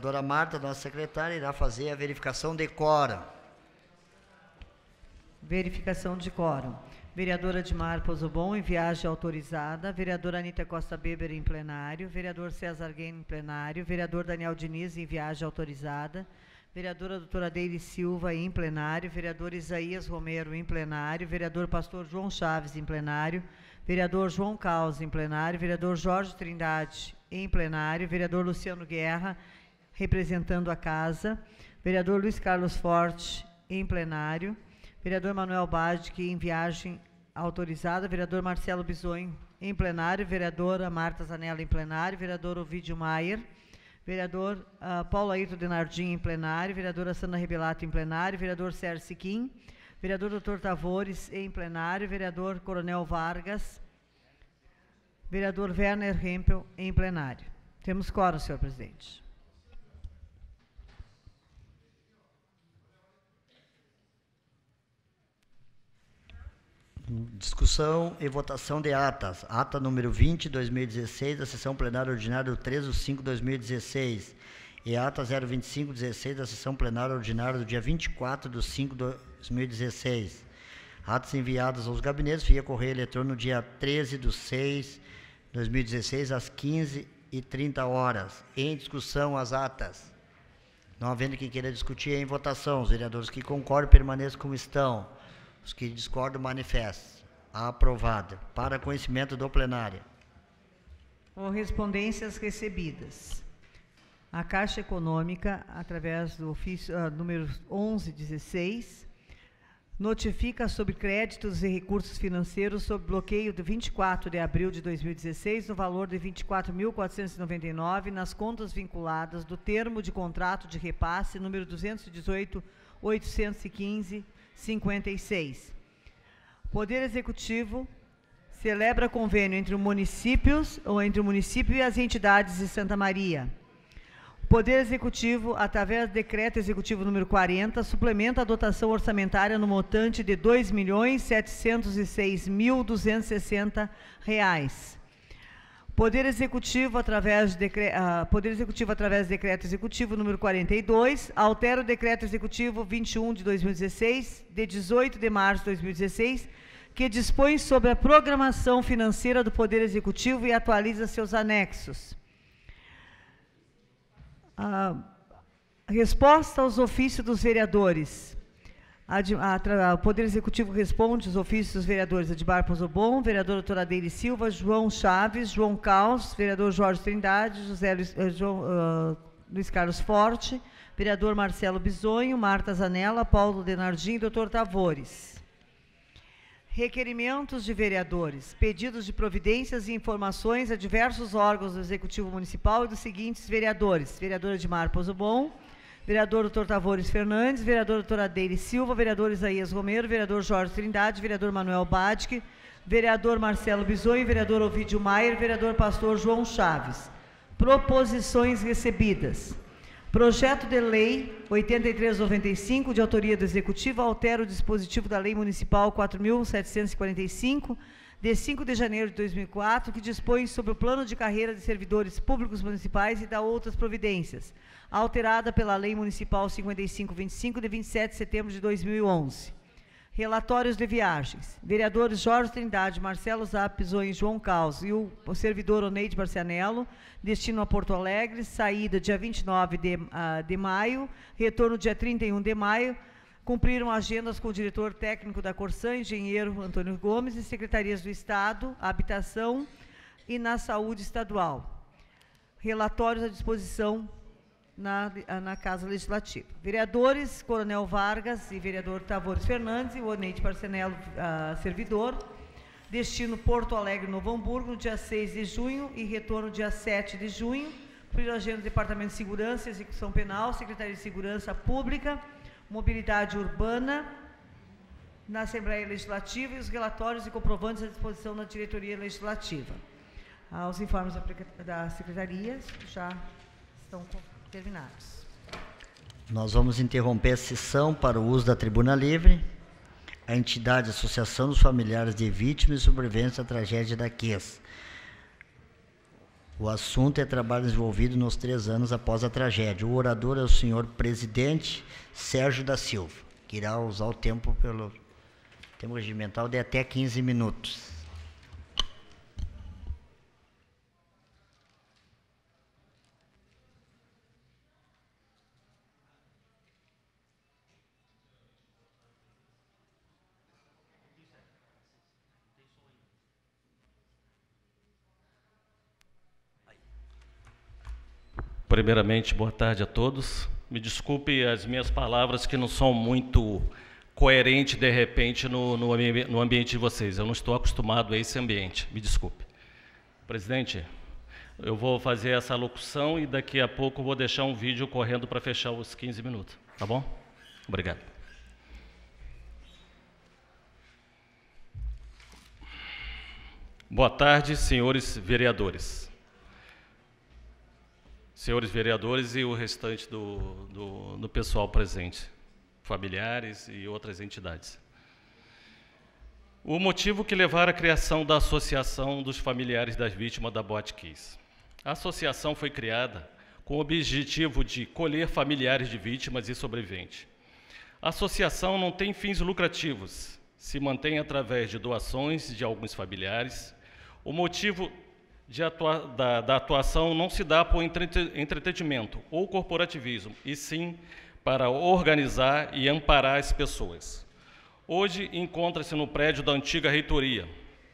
vereadora Marta, nossa secretária, irá fazer a verificação de quórum. Verificação de quórum. Vereadora Edmar Pozobon, em viagem autorizada. Vereadora Anita Costa Beber, em plenário. Vereador César Guem, em plenário. Vereador Daniel Diniz, em viagem autorizada. Vereadora doutora Deire Silva, em plenário. Vereador Isaías Romero, em plenário. Vereador Pastor João Chaves, em plenário. Vereador João Caus, em plenário. Vereador Jorge Trindade, em plenário. Vereador Luciano Guerra, representando a casa. Vereador Luiz Carlos Forte, em plenário. Vereador Manuel Badic, em viagem autorizada. Vereador Marcelo Bisonho, em plenário. Vereadora Marta Zanella, em plenário. Vereador Ovidio Maier. Vereador Paulo Ayrton Denardim, em plenário. Vereadora Sandra Rebelato, em plenário. Vereador Sérgio Siquim. Vereador Dr. Tavores, em plenário. Vereador Coronel Vargas. Vereador Werner Hempel, em plenário. Temos quórum, senhor presidente. Discussão e votação de atas. Ata número 20, 2016, da sessão plenária ordinária do 13/5/2016. E ata 025/16, da sessão plenária ordinária do dia 24/5/2016. Atas enviadas aos gabinetes via correio eletrônico no dia 13/6/2016, às 15h30. Em discussão, as atas. Não havendo quem queira discutir, em votação. Os vereadores que concordam permaneçam como estão. Os que discordam, manifestem. Aprovado. Para conhecimento do plenário. Correspondências recebidas. A Caixa Econômica, através do ofício número 1116, notifica sobre créditos e recursos financeiros sob bloqueio de 24 de abril de 2016, no valor de R$ 24.499, nas contas vinculadas do termo de contrato de repasse número 218.815.56. Poder Executivo celebra convênio entre os municípios ou entre o município e as entidades de Santa Maria. O Poder Executivo, através do Decreto Executivo número 40, suplementa a dotação orçamentária no montante de R$ 2.706.260. Poder Executivo, através do Decreto Executivo número 42, altera o Decreto Executivo 21 de 2016, de 18 de março de 2016, que dispõe sobre a programação financeira do Poder Executivo e atualiza seus anexos. Resposta aos ofícios dos vereadores. O Poder Executivo responde os ofícios dos vereadores Edmar Pozobon, vereador doutora Deire Silva, João Chaves, João Caus, vereador Jorge Trindade, Luiz Carlos Forte, vereador Marcelo Bisonho, Marta Zanella, Paulo Denardim e doutor Tavores. Requerimentos de vereadores, pedidos de providências e informações a diversos órgãos do Executivo Municipal e dos seguintes vereadores: vereador Edmar Pozobon, vereador Dr. Tavores Fernandes, vereador doutora Deire Silva, vereador Isaías Romero, vereador Jorge Trindade, vereador Manuel Badic, vereador Marcelo Bisonho, vereador Ovidio Maier, vereador pastor João Chaves. Proposições recebidas. Projeto de Lei 8395, de autoria do Executivo, altera o dispositivo da Lei Municipal 4.745, de 5 de janeiro de 2004, que dispõe sobre o plano de carreira de servidores públicos municipais e dá outras providências, alterada pela Lei Municipal 5525, de 27 de setembro de 2011. Relatórios de viagens. Vereadores Jorge Trindade, Marcelo Zap Bisonho, João Caus e o servidor Oneide Marcianello, destino a Porto Alegre, saída dia 29 de maio, retorno dia 31 de maio, cumpriram agendas com o diretor técnico da Corsan, engenheiro Antônio Gomes, e secretarias do Estado, Habitação e na Saúde Estadual. Relatórios à disposição na Casa Legislativa. Vereadores Coronel Vargas e vereador Tavores Fernandes e o Oneide Marcianello, servidor, destino Porto Alegre, Novo Hamburgo, no dia 6 de junho e retorno dia 7 de junho, cumpriram agenda do Departamento de Segurança e Execução Penal, Secretaria de Segurança Pública, Mobilidade Urbana, na Assembleia Legislativa, e os relatórios e comprovantes à disposição da Diretoria Legislativa. Os informes da Secretaria já estão terminados. Nós vamos interromper a sessão para o uso da tribuna livre. A entidade Associação dos Familiares de Vítimas e Sobreviventes da Tragédia da QES. O assunto é trabalho desenvolvido nos 3 anos após a tragédia. O orador é o senhor presidente Sérgio da Silva, que irá usar o tempo pelo tempo regimental de até 15 minutos. Primeiramente, boa tarde a todos. Me desculpe as minhas palavras que não são muito coerentes, de repente, no ambiente de vocês. Eu não estou acostumado a esse ambiente, me desculpe. Presidente, eu vou fazer essa locução e daqui a pouco vou deixar um vídeo correndo para fechar os 15 minutos, tá bom? Obrigado. Boa tarde, senhores vereadores. Senhores vereadores e o restante do pessoal presente, familiares e outras entidades. O motivo que levaram à criação da Associação dos Familiares das Vítimas da Botkiss. A associação foi criada com o objetivo de colher familiares de vítimas e sobreviventes. A associação não tem fins lucrativos, se mantém através de doações de alguns familiares. O motivo da atuação não se dá por entretenimento ou corporativismo, e sim para organizar e amparar as pessoas. Hoje encontra-se no prédio da antiga reitoria.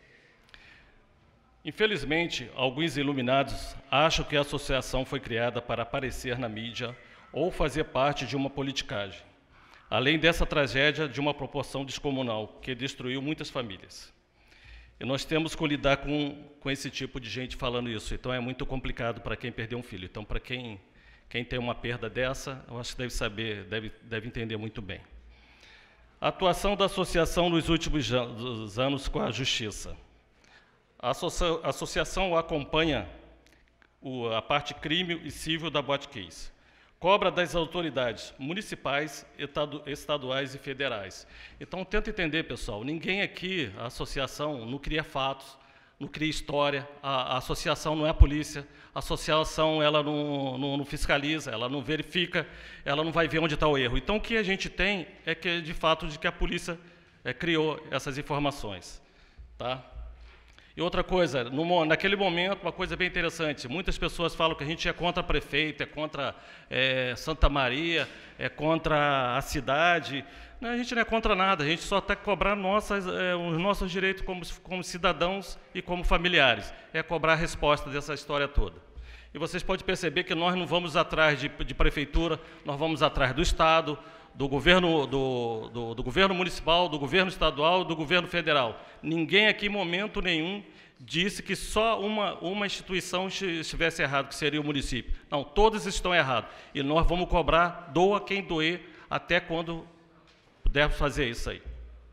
Infelizmente, alguns iluminados acham que a associação foi criada para aparecer na mídia ou fazer parte de uma politicagem, além dessa tragédia de uma proporção descomunal que destruiu muitas famílias. E nós temos que lidar com esse tipo de gente falando isso. Então, é muito complicado para quem perdeu um filho. Então, para quem tem uma perda dessa, eu acho que deve saber, deve entender muito bem. A atuação da associação nos últimos anos com a Justiça. A associação acompanha a parte crime e civil da Botkiss. Cobra das autoridades municipais, estaduais e federais. Então, tenta entender, pessoal, ninguém aqui, a associação, não cria fatos, não cria história, a associação não é a polícia, a associação ela não fiscaliza, ela não verifica, ela não vai ver onde está o erro. Então, o que a gente tem é que, de fato, de que a polícia criou essas informações. Tá? E outra coisa, naquele momento, uma coisa bem interessante, muitas pessoas falam que a gente é contra a prefeita, é contra Santa Maria, é contra a cidade. Não, a gente não é contra nada, a gente só está cobrando os nossos direitos como cidadãos e como familiares. É cobrar a resposta dessa história toda. E vocês podem perceber que nós não vamos atrás de prefeitura, nós vamos atrás do Estado, do governo, do governo municipal, do governo estadual, do governo federal. Ninguém aqui, em momento nenhum, disse que só uma instituição estivesse errado, que seria o município. Não, todos estão errados. E nós vamos cobrar, doa quem doer, até quando pudermos fazer isso aí.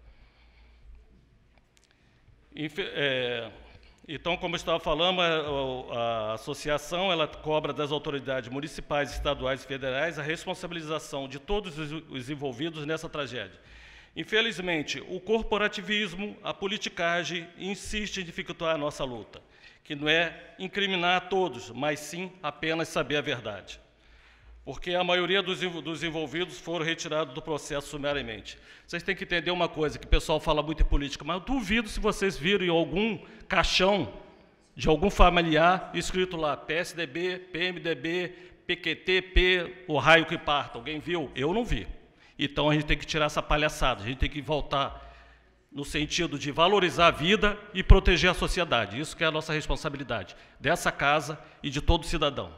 Então, como eu estava falando, a associação ela cobra das autoridades municipais, estaduais e federais a responsabilização de todos os envolvidos nessa tragédia. Infelizmente, o corporativismo, a politicagem, insiste em dificultar a nossa luta, que não é incriminar a todos, mas sim apenas saber a verdade. Porque a maioria dos envolvidos foram retirados do processo sumariamente. Vocês têm que entender uma coisa, que o pessoal fala muito em política, mas eu duvido se vocês viram em algum caixão de algum familiar escrito lá, PSDB, PMDB, PQT, P, o raio que parta. Alguém viu? Eu não vi. Então, a gente tem que tirar essa palhaçada, a gente tem que voltar no sentido de valorizar a vida e proteger a sociedade. Isso que é a nossa responsabilidade, dessa casa e de todo cidadão.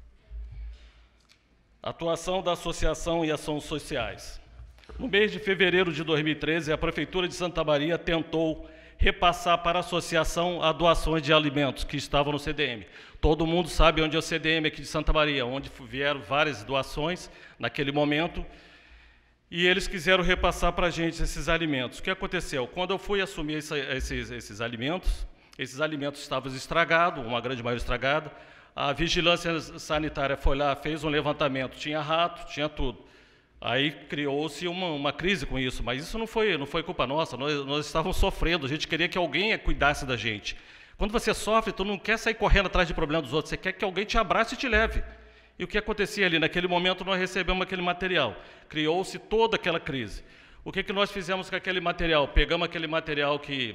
Atuação da Associação e Ações Sociais. No mês de fevereiro de 2013, a Prefeitura de Santa Maria tentou repassar para a associação a doações de alimentos que estavam no CDM. Todo mundo sabe onde é o CDM aqui de Santa Maria, onde vieram várias doações naquele momento, e eles quiseram repassar para a gente esses alimentos. O que aconteceu? Quando eu fui assumir esses alimentos estavam estragados, uma grande maioria estragada. A vigilância sanitária foi lá, fez um levantamento, tinha rato, tinha tudo. Aí criou-se uma crise com isso, mas isso não foi culpa nossa, nós estávamos sofrendo, a gente queria que alguém cuidasse da gente. Quando você sofre, tu não quer sair correndo atrás de problema dos outros, você quer que alguém te abrace e te leve. E o que acontecia ali? Naquele momento, nós recebemos aquele material. Criou-se toda aquela crise. O que nós fizemos com aquele material? Pegamos aquele material que...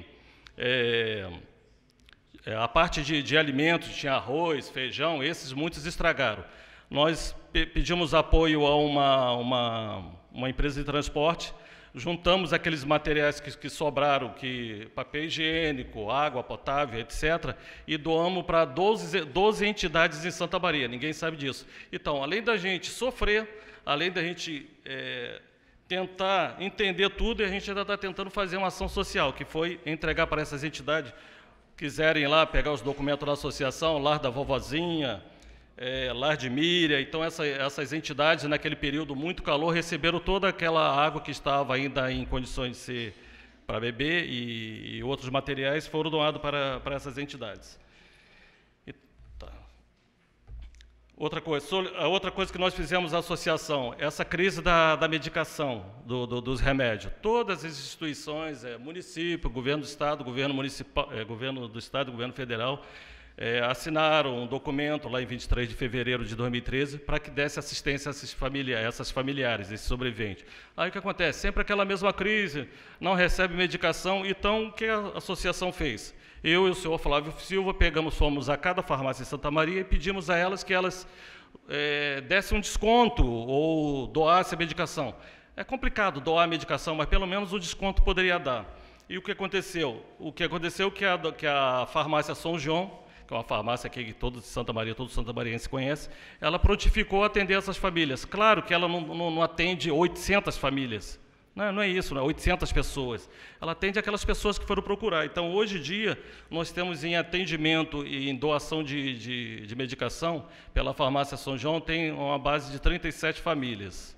a parte de alimentos, tinha arroz, feijão, esses muitos estragaram. Nós pedimos apoio a uma empresa de transporte, juntamos aqueles materiais que sobraram, papel higiênico, água potável, etc., e doamos para 12 entidades em Santa Maria, ninguém sabe disso. Então, além da gente sofrer, além da gente tentar entender tudo, a gente ainda está tentando fazer uma ação social, que foi entregar para essas entidades, quiserem lá pegar os documentos da associação, Lar da Vovozinha, Lar de Miriam. Então essas entidades, naquele período muito calor, receberam toda aquela água que estava ainda em condições de ser para beber, e outros materiais foram doados para essas entidades. A outra coisa que nós fizemos na associação, essa crise da medicação, dos remédios. Todas as instituições, município, governo do Estado, governo municipal, governo do Estado, governo federal, assinaram um documento lá em 23 de fevereiro de 2013 para que desse assistência a essas familiares, esses sobreviventes. Aí o que acontece? Sempre aquela mesma crise, não recebe medicação. Então, o que a associação fez? Eu e o senhor Flávio Silva fomos a cada farmácia em Santa Maria e pedimos a elas que elas dessem um desconto ou doassem a medicação. É complicado doar a medicação, mas pelo menos o desconto poderia dar. E o que aconteceu? Que a farmácia São João, que é uma farmácia aqui que todo santamariense conhece, ela prontificou a atender essas famílias. Claro que ela não atende 800 famílias. Não é isso, 800 pessoas. Ela atende aquelas pessoas que foram procurar. Então, hoje em dia, nós temos em atendimento e em doação de medicação, pela farmácia São João, tem uma base de 37 famílias.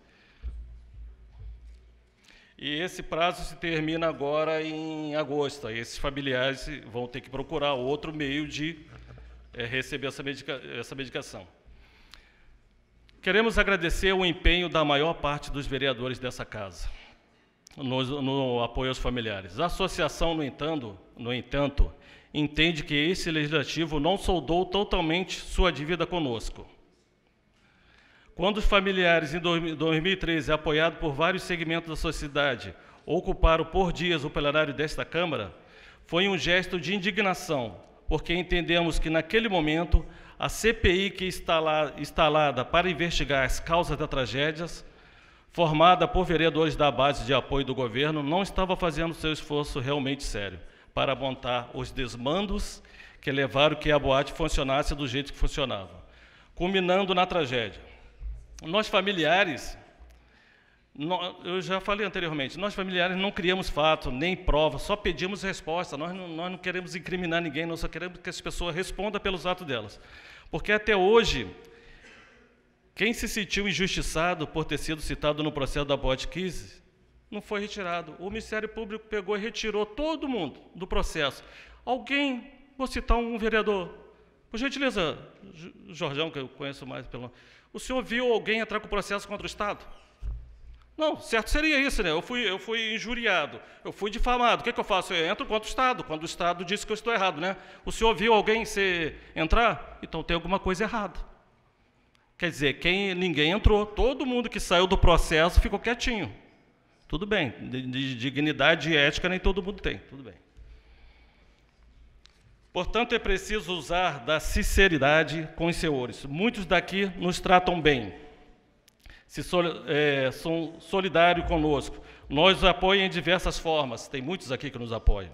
E esse prazo se termina agora em agosto. Aí esses familiares vão ter que procurar outro meio de receber essa medicação. Queremos agradecer o empenho da maior parte dos vereadores dessa casa no apoio aos familiares. A associação, no entanto, entende que esse legislativo não soldou totalmente sua dívida conosco. Quando os familiares, em 2013, apoiados por vários segmentos da sociedade, ocuparam por dias o plenário desta Câmara, foi um gesto de indignação, porque entendemos que, naquele momento, a CPI que instalada para investigar as causas das tragédias, formada por vereadores da base de apoio do governo, não estava fazendo seu esforço realmente sério para apontar os desmandos que levaram que a boate funcionasse do jeito que funcionava, culminando na tragédia. Nós familiares, eu já falei anteriormente, nós familiares não criamos fato, nem prova, só pedimos resposta. Nós não queremos incriminar ninguém, nós só queremos que as pessoas respondam pelos atos delas. Porque até hoje, quem se sentiu injustiçado por ter sido citado no processo da Boate Kiss não foi retirado. O Ministério Público pegou e retirou todo mundo do processo. Alguém, vou citar um vereador, por gentileza, Jorjão, que eu conheço mais pelo... O senhor viu alguém entrar com processo contra o Estado? Não, certo seria isso, né? Eu fui injuriado, eu fui difamado. O que eu faço? Eu entro contra o Estado, quando o Estado disse que eu estou errado, né? O senhor viu alguém entrar? Então tem alguma coisa errada. Quer dizer, ninguém entrou, todo mundo que saiu do processo ficou quietinho. Tudo bem, de dignidade e ética nem todo mundo tem, tudo bem. Portanto, é preciso usar da sinceridade com os senhores. Muitos daqui nos tratam bem, são solidários conosco, nos apoiam em diversas formas, tem muitos aqui que nos apoiam.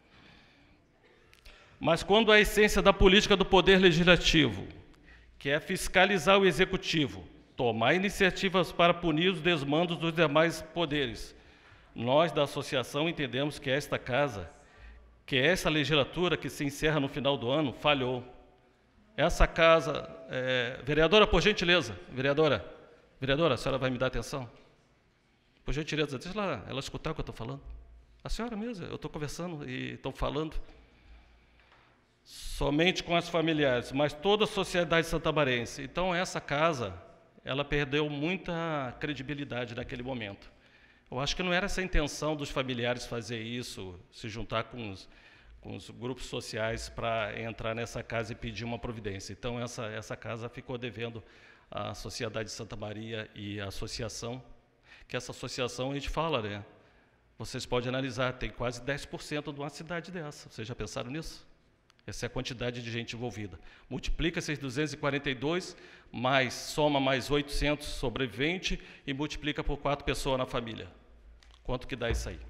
Mas quando a essência da política do Poder Legislativo, que é fiscalizar o Executivo, tomar iniciativas para punir os desmandos dos demais poderes, nós da associação entendemos que esta casa, que essa legislatura que se encerra no final do ano, falhou. Essa casa... vereadora, por gentileza, vereadora, a senhora vai me dar atenção? Por gentileza, deixa ela escutar o que eu estou falando. A senhora mesmo, eu estou conversando e estou falando. Somente com as familiares, mas toda a sociedade santamarense. Então, essa casa, ela perdeu muita credibilidade naquele momento. Eu acho que não era essa a intenção dos familiares fazer isso, se juntar com com os grupos sociais para entrar nessa casa e pedir uma providência. Então, essa casa ficou devendo à Sociedade de Santa Maria e à associação, que essa associação, a gente fala, né? Vocês podem analisar, tem quase 10% de uma cidade dessa. Vocês já pensaram nisso? Essa é a quantidade de gente envolvida. Multiplica esses 242, soma mais 800 sobrevivente e multiplica por 4 pessoas na família. Quanto que dá isso aí?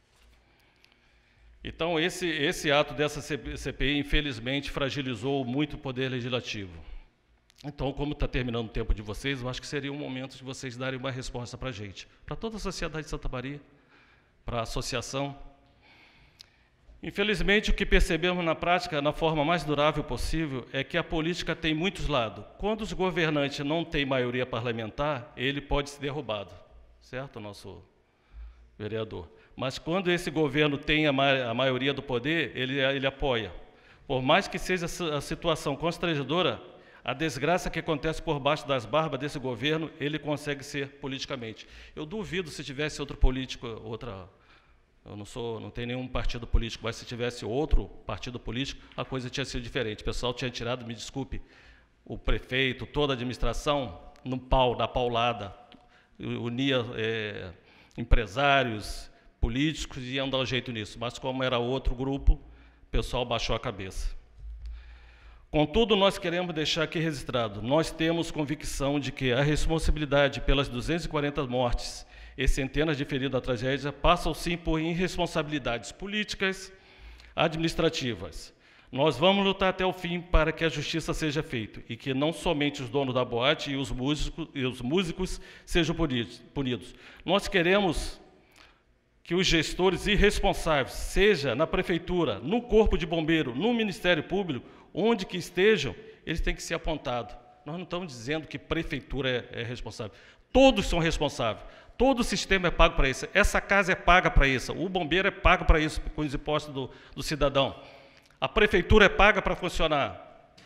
Então, esse ato dessa CPI, infelizmente, fragilizou muito o Poder Legislativo. Então, como está terminando o tempo de vocês, eu acho que seria um momento de vocês darem uma resposta para a gente, para toda a sociedade de Santa Maria, para a associação. Infelizmente, o que percebemos na prática, na forma mais durável possível, é que a política tem muitos lados. Quando os governantes não têm maioria parlamentar, ele pode ser derrubado, certo, nosso vereador? Mas quando esse governo tem a maioria do poder, ele apoia. Por mais que seja a situação constrangedora, a desgraça que acontece por baixo das barbas desse governo, ele consegue ser politicamente. Eu duvido se tivesse outro político, eu não tenho nenhum partido político, mas se tivesse outro partido político, a coisa tinha sido diferente. O pessoal tinha tirado, me desculpe, o prefeito, toda a administração, na paulada, unia empresários, políticos, e iam dar um jeito nisso. Mas como era outro grupo, o pessoal baixou a cabeça. Contudo, nós queremos deixar aqui registrado, nós temos convicção de que a responsabilidade pelas 240 mortes e centenas de feridos da tragédia passam sim por irresponsabilidades políticas, administrativas. Nós vamos lutar até o fim para que a justiça seja feita e que não somente os donos da boate e os músicos sejam punidos. Nós queremos que os gestores irresponsáveis, seja na prefeitura, no corpo de bombeiro, no Ministério Público, onde que estejam, eles têm que ser apontados. Nós não estamos dizendo que prefeitura é responsável. Todos são responsáveis. Todo o sistema é pago para isso. Essa casa é paga para isso. O bombeiro é pago para isso, com os impostos do cidadão. A prefeitura é paga para funcionar.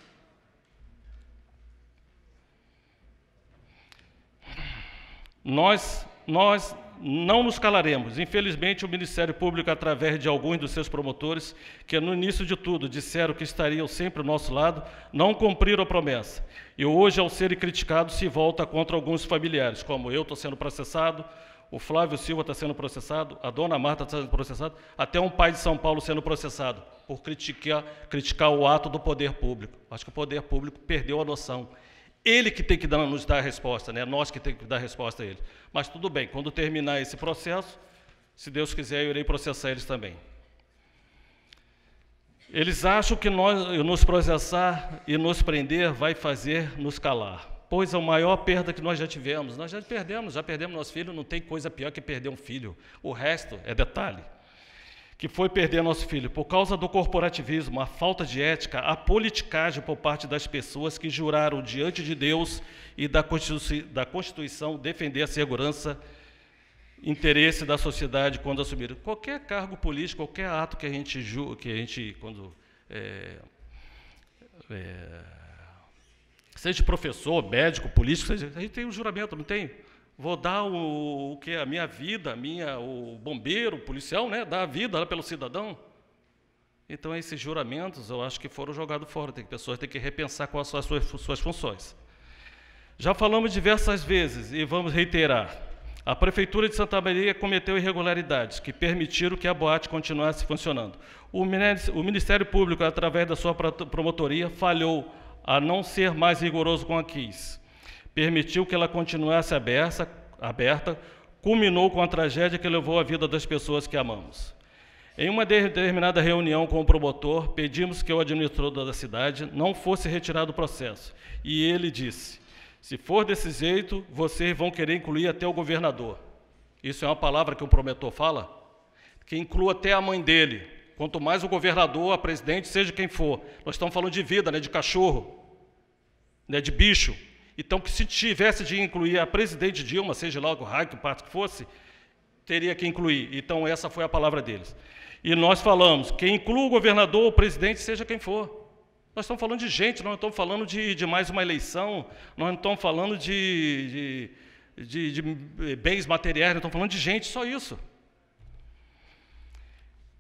Nós não nos calaremos. Infelizmente, o Ministério Público, através de alguns dos seus promotores, que no início de tudo disseram que estariam sempre ao nosso lado, não cumpriram a promessa. E hoje, ao serem criticados, se volta contra alguns familiares, como eu estou sendo processado, o Flávio Silva está sendo processado, a dona Marta está sendo processada, até um pai de São Paulo sendo processado, por criticar o ato do poder público. Acho que o poder público perdeu a noção. Ele que tem que nos dar a resposta, né? Nós que temos que dar a resposta a ele. Mas tudo bem, quando terminar esse processo, se Deus quiser, eu irei processar eles também. Eles acham que nos processar e nos prender vai fazer nos calar, pois a maior perda que nós já tivemos, já perdemos nosso filho, não tem coisa pior que perder um filho. O resto é detalhe. Que foi perder nosso filho por causa do corporativismo, a falta de ética, a politicagem por parte das pessoas que juraram diante de Deus e da Constituição defender a segurança, interesse da sociedade quando assumiram. Qualquer cargo político, qualquer ato que a gente seja professor, médico, político, a gente tem um juramento, não tem? Vou dar a minha vida, o bombeiro, o policial, né, dar a vida pelo cidadão. Então, esses juramentos, eu acho que foram jogados fora. Pessoas têm que repensar quais são as suas funções. Já falamos diversas vezes e vamos reiterar. A Prefeitura de Santa Maria cometeu irregularidades que permitiram que a boate continuasse funcionando. O Ministério Público, através da sua promotoria, falhou a não ser mais rigoroso com a KIS. Permitiu que ela continuasse aberta, culminou com a tragédia que levou a vida das pessoas que amamos. Em uma determinada reunião com o promotor, pedimos que o administrador da cidade não fosse retirado do processo. E ele disse, se for desse jeito, vocês vão querer incluir até o governador. Isso é uma palavra que o promotor fala? Que inclua até a mãe dele. Quanto mais o governador, a presidente, seja quem for. Nós estamos falando de vida, né, de cachorro, né, de bicho. Então, que se tivesse de incluir a presidente Dilma, seja lá o raio que parte que fosse, teria que incluir. Então, essa foi a palavra deles. E nós falamos, que inclua o governador, o presidente, seja quem for. Nós estamos falando de gente, nós não estamos falando de mais uma eleição, nós não estamos falando de bens materiais, nós estamos falando de gente, só isso.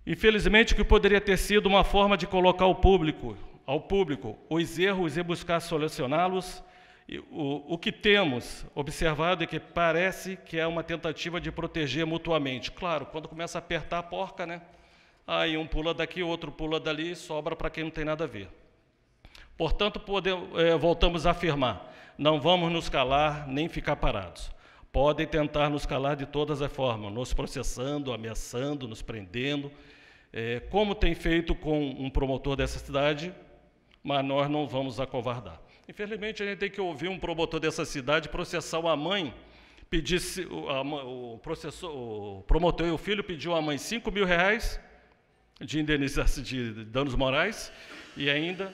Infelizmente, o que poderia ter sido uma forma de colocar ao público os erros e buscar solucioná-los, o que temos observado é que parece que é uma tentativa de proteger mutuamente. Claro, quando começa a apertar a porca, né? Aí um pula daqui, outro pula dali, sobra para quem não tem nada a ver. Portanto, voltamos a afirmar, não vamos nos calar nem ficar parados. Podem tentar nos calar de todas as formas, nos processando, ameaçando, nos prendendo, como tem feito com um promotor dessa cidade, mas nós não vamos acovardar. Infelizmente, a gente tem que ouvir um promotor dessa cidade processar uma mãe, o promotor e o filho pediu à mãe R$5.000 de indenização de danos morais, e ainda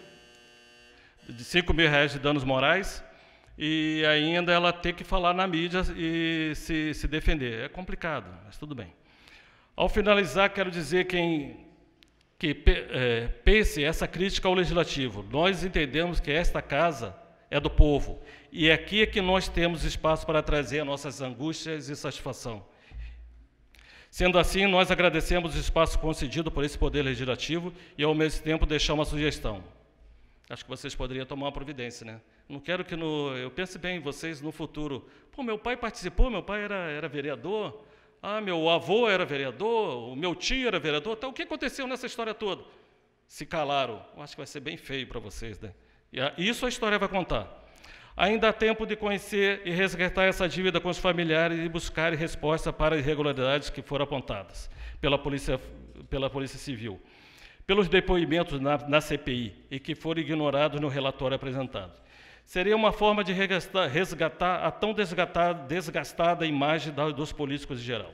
de R$5.000 de danos morais, e ainda ela tem que falar na mídia e se defender. É complicado, mas tudo bem. Ao finalizar, quero dizer que pense essa crítica ao Legislativo. Nós entendemos que esta casa é do povo, e aqui é que nós temos espaço para trazer nossas angústias e satisfação. Sendo assim, nós agradecemos o espaço concedido por esse Poder Legislativo e, ao mesmo tempo, deixar uma sugestão. Acho que vocês poderiam tomar uma providência, né? Não quero que eu pense bem em vocês no futuro. Pô, meu pai participou, meu pai era vereador, meu avô era vereador, o meu tio era vereador. Então, o que aconteceu nessa história toda? Se calaram. Eu acho que vai ser bem feio para vocês, né? E isso a história vai contar. Ainda há tempo de conhecer e resgatar essa dívida com os familiares e buscar resposta para as irregularidades que foram apontadas pela Polícia Civil, pelos depoimentos na CPI e que foram ignorados no relatório apresentado. Seria uma forma de resgatar a tão desgastada imagem dos políticos em geral.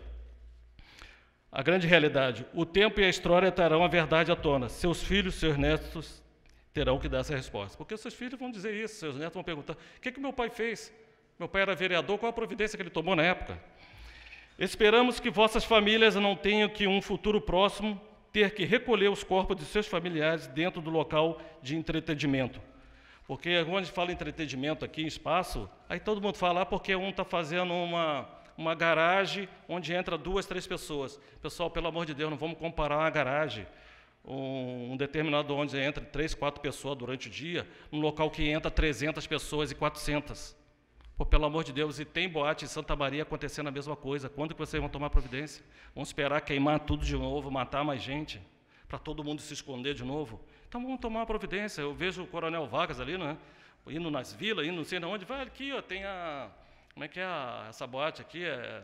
A grande realidade, o tempo e a história trarão a verdade à tona. Seus filhos, seus netos terão que dar essa resposta. Porque seus filhos vão dizer isso, seus netos vão perguntar, o que meu pai fez? Meu pai era vereador, qual a providência que ele tomou na época? Esperamos que vossas famílias não tenham que, um futuro próximo, ter que recolher os corpos de seus familiares dentro do local de entretenimento. Porque quando a gente fala em entretenimento aqui, em espaço, aí todo mundo fala, porque um está fazendo uma garagem onde entra 2, 3 pessoas. Pessoal, pelo amor de Deus, não vamos comparar uma garagem, um determinado onde entra 3, 4 pessoas durante o dia, num local que entra 300 pessoas e 400. Pô, pelo amor de Deus, e tem boate em Santa Maria acontecendo a mesma coisa. Quando que vocês vão tomar providência? Vão esperar queimar tudo de novo, matar mais gente, para todo mundo se esconder de novo? Então vamos tomar uma providência. Eu vejo o Coronel Vargas ali, né, indo nas vilas, indo não sei de onde, vai aqui, ó, tem como é que é essa boate aqui?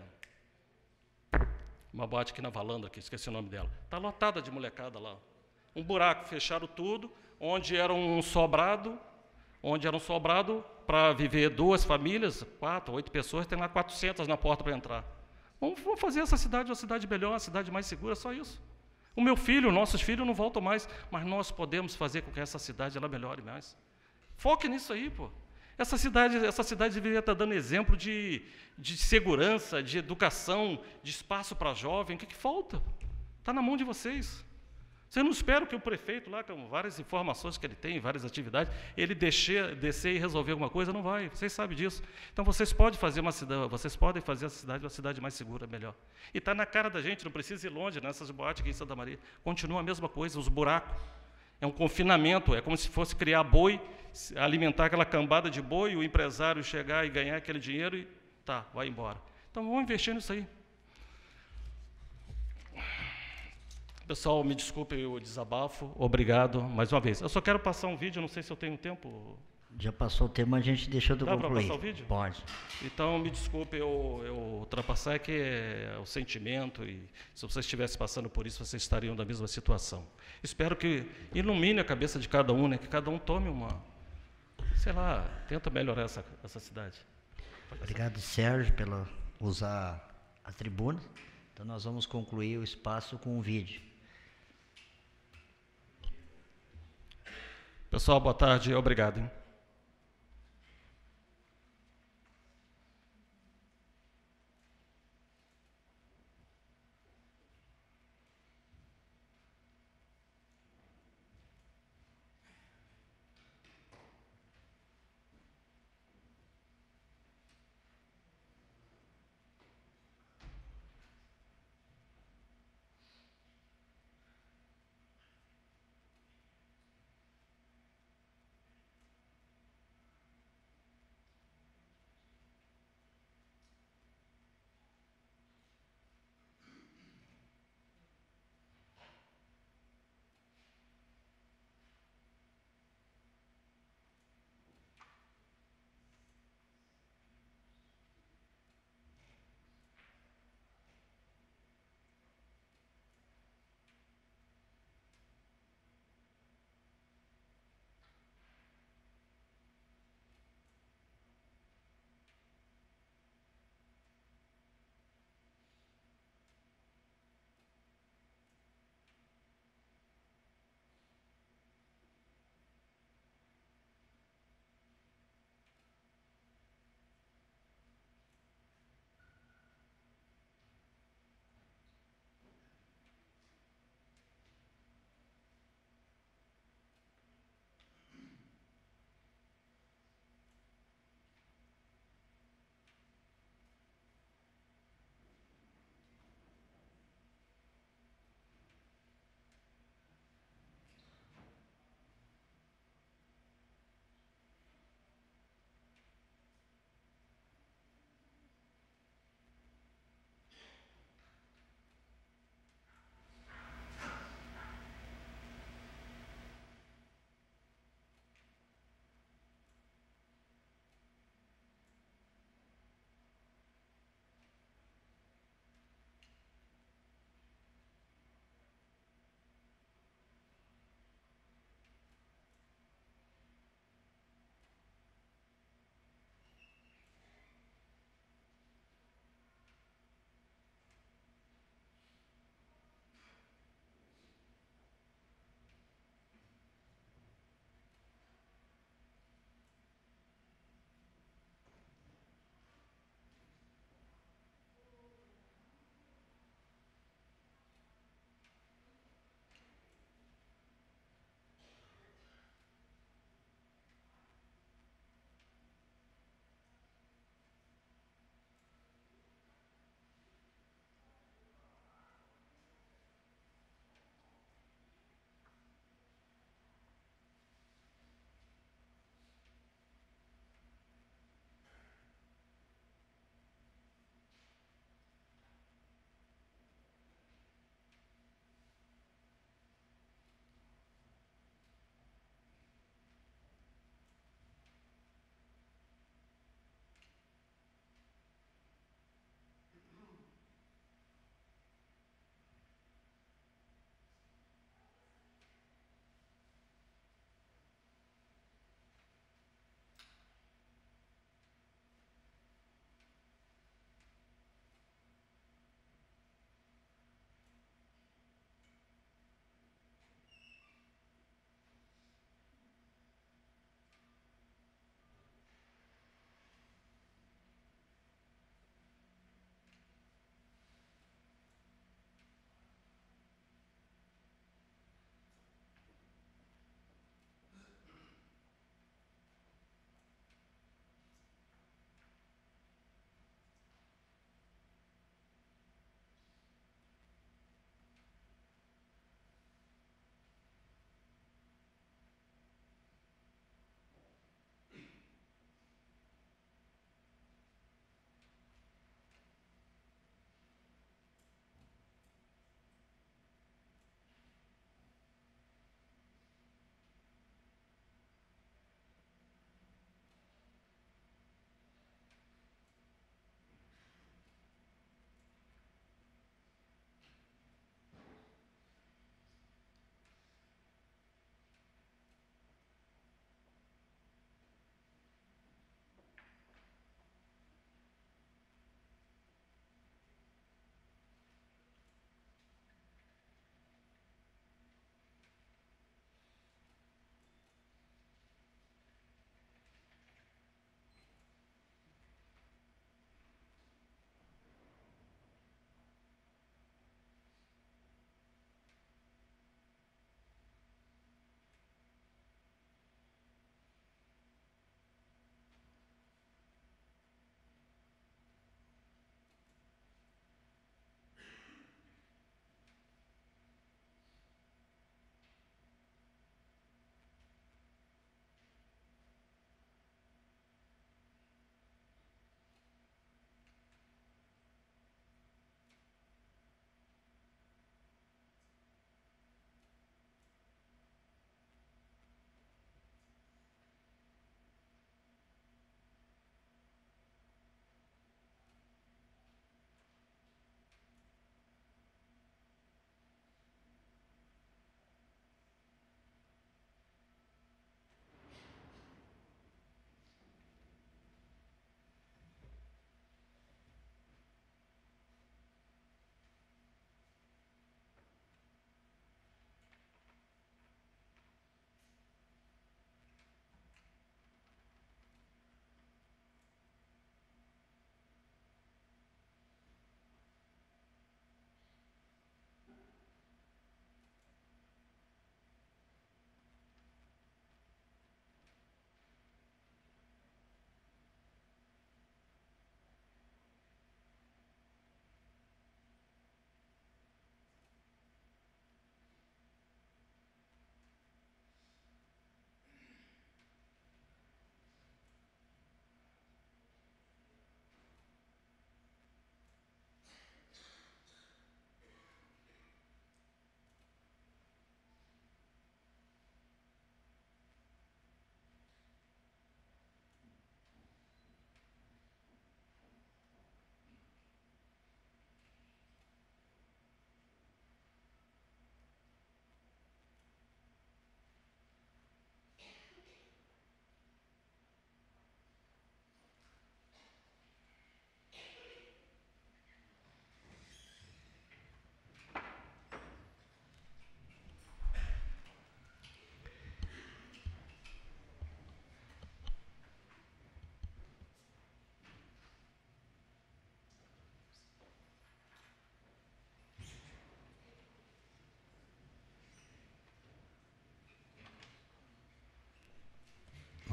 Uma boate aqui na Valanda, aqui, esqueci o nome dela. Está lotada de molecada lá. Um buraco, fecharam tudo, onde era um sobrado para viver 2 famílias, 4, 8 pessoas, tem lá 400 na porta para entrar. Vamos fazer essa cidade uma cidade melhor, uma cidade mais segura, só isso. O meu filho, nossos filhos não voltam mais, mas nós podemos fazer com que essa cidade ela melhore mais. Foque nisso aí, pô. Essa cidade deveria estar dando exemplo de segurança, de educação, de espaço para jovem. O que falta? Está na mão de vocês. Você não espera que o prefeito, lá com várias informações que ele tem, várias atividades, ele descer e resolver alguma coisa, não vai, vocês sabem disso. Então vocês podem fazer a cidade uma cidade mais segura, melhor. E está na cara da gente, não precisa ir longe nessas boates aqui em Santa Maria. Continua a mesma coisa, os buracos. É um confinamento, é como se fosse criar boi, alimentar aquela cambada de boi, o empresário chegar e ganhar aquele dinheiro e vai embora. Então vamos investir nisso aí. Pessoal, me desculpe o desabafo, obrigado mais uma vez. Eu só quero passar um vídeo, não sei se eu tenho tempo. Já passou o tempo, mas a gente deixou de concluir. Dá para passar o vídeo? Pode. Então, me desculpe eu ultrapassar, que é o sentimento, e se vocês estivessem passando por isso, vocês estariam na mesma situação. Espero que ilumine a cabeça de cada um, né, que cada um tome tenta melhorar essa cidade. Obrigado, Sérgio, pelo usar a tribuna. Então, nós vamos concluir o espaço com um vídeo. Pessoal, boa tarde, obrigado. Hein?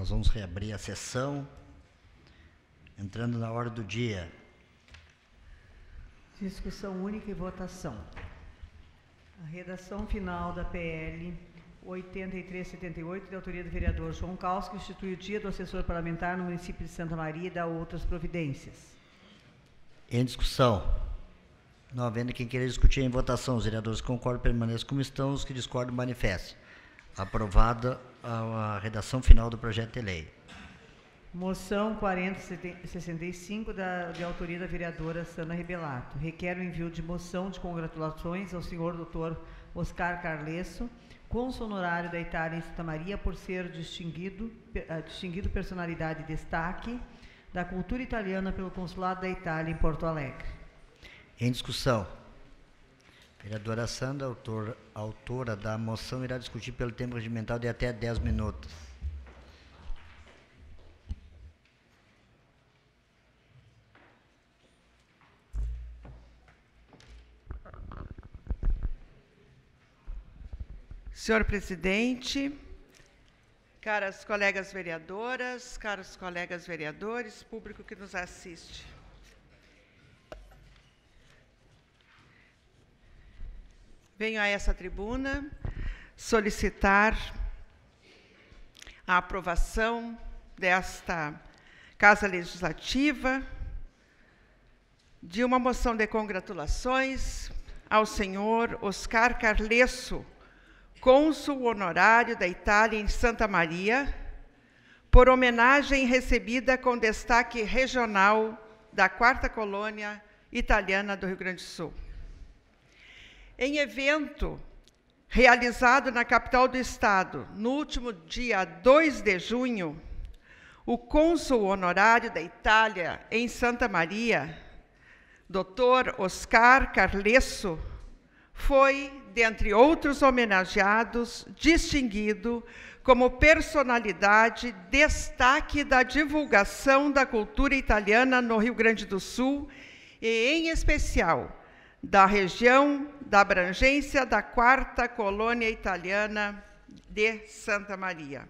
Nós vamos reabrir a sessão, entrando na hora do dia. Discussão única e votação. A redação final da PL 8378, de autoria do vereador João Caus, que institui o dia do assessor parlamentar no município de Santa Maria e dá outras providências. Em discussão. Não havendo quem queira discutir em votação, os vereadores que concordam permaneçam como estão, os que discordam manifestem. Aprovada a redação final do projeto de lei. Moção 4065, de autoria da vereadora Sandra Rebelato. Requer o envio de moção de congratulações ao senhor Dr. Oscar Carlesso, cônsul honorário da Itália em Santa Maria, por ser distinguido personalidade de destaque da cultura italiana pelo Consulado da Itália em Porto Alegre. Em discussão. Vereadora Sandra, autora da moção, irá discutir pelo tempo regimental de até 10 minutos. Senhor presidente, caras colegas vereadoras, caros colegas vereadores, público que nos assiste. Venho a essa tribuna solicitar a aprovação desta Casa Legislativa de uma moção de congratulações ao senhor Oscar Carlesso, cônsul honorário da Itália em Santa Maria, por homenagem recebida com destaque regional da 4ª Colônia Italiana do Rio Grande do Sul. Em evento realizado na capital do estado, no último dia 2 de junho, o cônsul honorário da Itália em Santa Maria, Dr. Oscar Carlesso, foi, dentre outros homenageados, distinguido como personalidade destaque da divulgação da cultura italiana no Rio Grande do Sul e, em especial, da região da abrangência da 4ª Colônia Italiana de Santa Maria.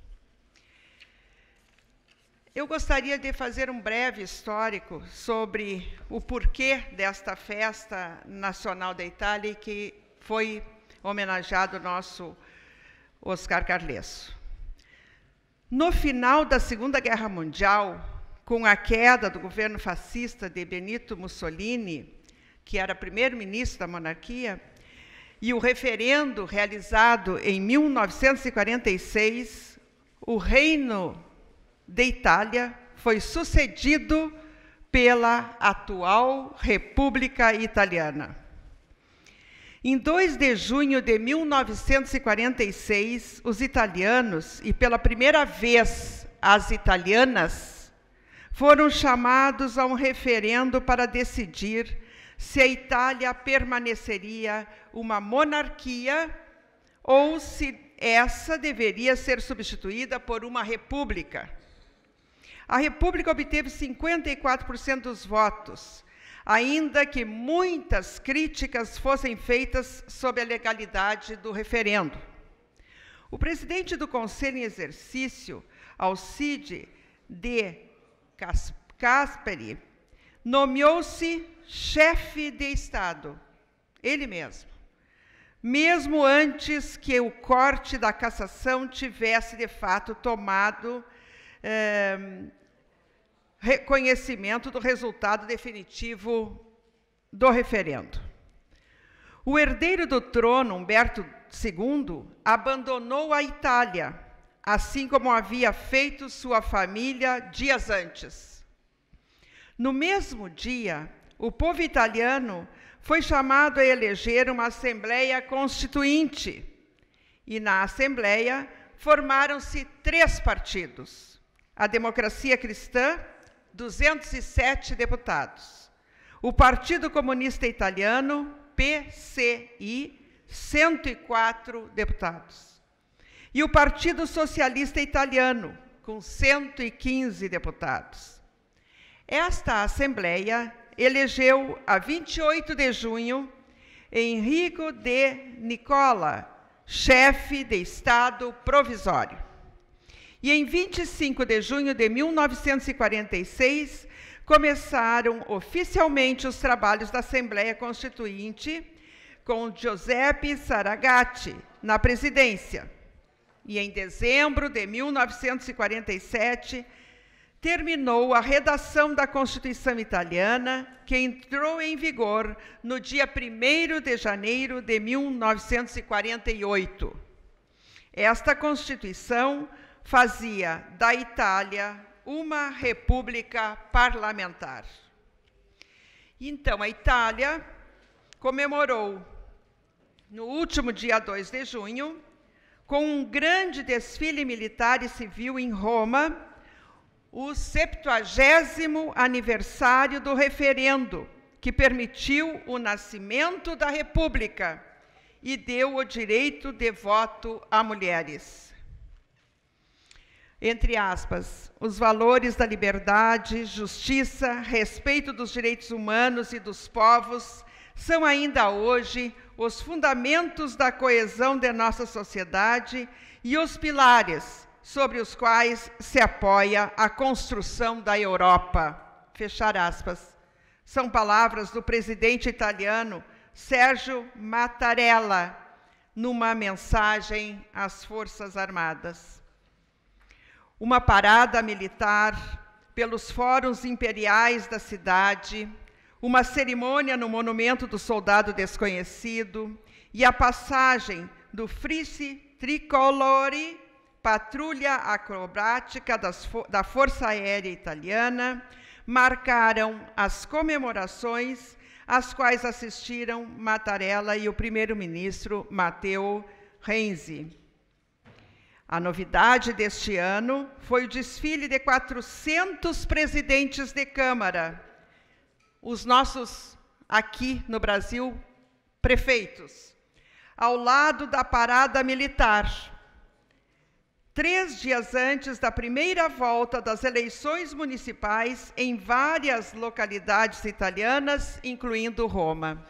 Eu gostaria de fazer um breve histórico sobre o porquê desta festa nacional da Itália, que foi homenageado o nosso Oscar Carlesso. No final da Segunda Guerra Mundial, com a queda do governo fascista de Benito Mussolini, que era primeiro-ministro da monarquia, e o referendo realizado em 1946, o Reino de Itália foi sucedido pela atual República Italiana. Em 2 de junho de 1946, os italianos, e pela primeira vez as italianas, foram chamados a um referendo para decidir se a Itália permaneceria uma monarquia ou se essa deveria ser substituída por uma república. A República obteve 54% dos votos, ainda que muitas críticas fossem feitas sobre a legalidade do referendo. O presidente do Conselho em exercício, Alcide De Gasperi, nomeou-se chefe de Estado, ele mesmo antes que o corte da cassação tivesse, de fato, tomado reconhecimento do resultado definitivo do referendo. O herdeiro do trono, Humberto II, abandonou a Itália, assim como havia feito sua família dias antes. No mesmo dia, o povo italiano foi chamado a eleger uma Assembleia Constituinte, e na Assembleia formaram-se 3 partidos: a Democracia Cristã, 207 deputados; o Partido Comunista Italiano, PCI, 104 deputados; e o Partido Socialista Italiano, com 115 deputados. Esta Assembleia elegeu, a 28 de junho, Enrico de Nicola, chefe de Estado provisório. E em 25 de junho de 1946, começaram oficialmente os trabalhos da Assembleia Constituinte, com Giuseppe Saragatti na presidência. E em dezembro de 1947, terminou a redação da Constituição Italiana, que entrou em vigor no dia 1º de janeiro de 1948. Esta Constituição fazia da Itália uma república parlamentar. Então, a Itália comemorou, no último dia 2 de junho, com um grande desfile militar e civil em Roma, o 70º aniversário do referendo, que permitiu o nascimento da República e deu o direito de voto a mulheres. Entre aspas, os valores da liberdade, justiça, respeito dos direitos humanos e dos povos são ainda hoje os fundamentos da coesão de nossa sociedade e os pilares sobre os quais se apoia a construção da Europa. Fechar aspas. São palavras do presidente italiano Sergio Mattarella, numa mensagem às Forças Armadas. Uma parada militar pelos fóruns imperiais da cidade, uma cerimônia no Monumento do Soldado Desconhecido e a passagem do Frissi Tricolore, patrulha acrobática da Força Aérea Italiana, marcaram as comemorações às quais assistiram Mattarella e o primeiro-ministro Matteo Renzi. A novidade deste ano foi o desfile de 400 presidentes de Câmara, os nossos, aqui no Brasil, prefeitos, ao lado da parada militar, 3 dias antes da primeira volta das eleições municipais em várias localidades italianas, incluindo Roma.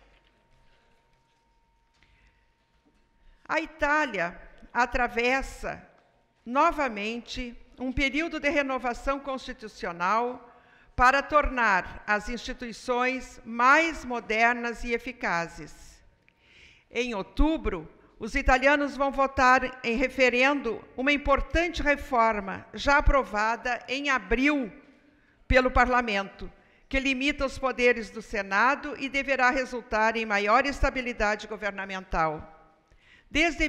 A Itália atravessa novamente um período de renovação constitucional para tornar as instituições mais modernas e eficazes. Em outubro, os italianos vão votar em referendo uma importante reforma, já aprovada em abril pelo Parlamento, que limita os poderes do Senado e deverá resultar em maior estabilidade governamental. Desde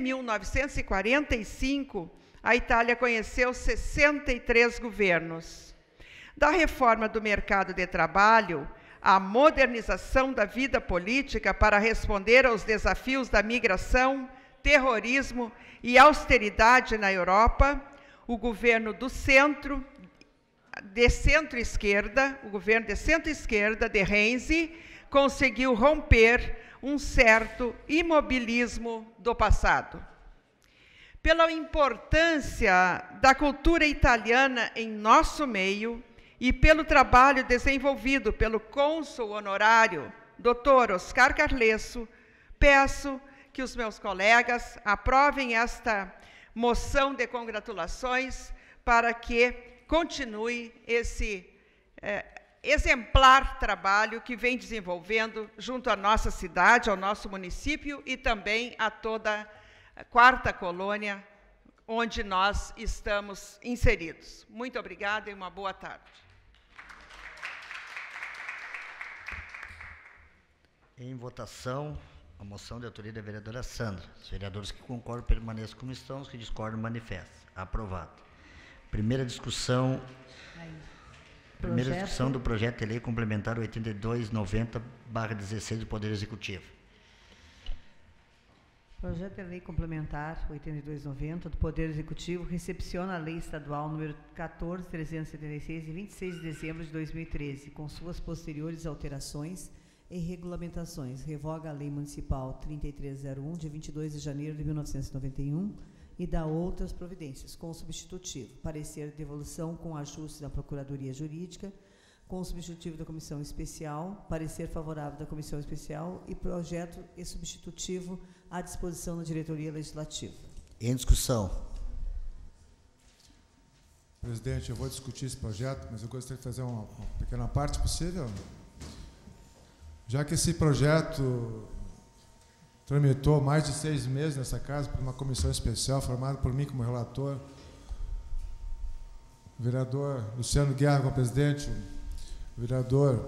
1945, a Itália conheceu 63 governos. Da reforma do mercado de trabalho, à modernização da vida política para responder aos desafios da migração, terrorismo e austeridade na Europa, o governo do centro, de centro-esquerda, o governo de centro-esquerda de Renzi, conseguiu romper um certo imobilismo do passado. Pela importância da cultura italiana em nosso meio e pelo trabalho desenvolvido pelo cônsul honorário, Dr. Oscar Carlesso, peço que os meus colegas aprovem esta moção de congratulações para que continue esse exemplar trabalho que vem desenvolvendo junto à nossa cidade, ao nosso município e também a toda a 4ª colônia onde nós estamos inseridos. Muito obrigada e uma boa tarde. Em votação, a moção de autoria da vereadora Sandra. Os vereadores que concordam permaneçam como estão, os que discordam manifestem. Aprovado. Primeira discussão do projeto de lei complementar 8290/16 do Poder Executivo. Projeto de lei complementar 8290 do Poder Executivo recepciona a Lei Estadual número 14.376, de 26 de dezembro de 2013, com suas posteriores alterações e regulamentações. Revoga a Lei Municipal 3301, de 22 de janeiro de 1991, e dá outras providências, com o substitutivo. Parecer de devolução com ajuste da Procuradoria Jurídica, com o substitutivo da Comissão Especial, parecer favorável da Comissão Especial e projeto e substitutivo à disposição da Diretoria Legislativa. Em discussão. Presidente, eu vou discutir esse projeto, mas eu gostaria de fazer uma pequena parte possível. Já que esse projeto tramitou mais de 6 meses nessa casa por uma comissão especial formada por mim como relator, o vereador Luciano Guerra como presidente, o vereador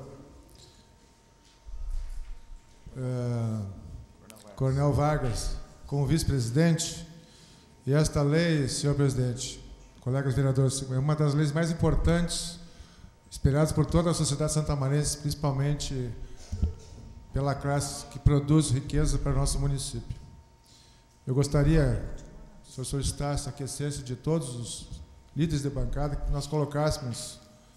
Coronel Vargas como vice-presidente, e esta lei, senhor presidente, colegas vereadores, é uma das leis mais importantes esperadas por toda a sociedade santamarense, principalmente pela classe que produz riqueza para o nosso município. Eu gostaria, se o senhor solicitasse a aquiescência de todos os líderes de bancada, que nós colocássemos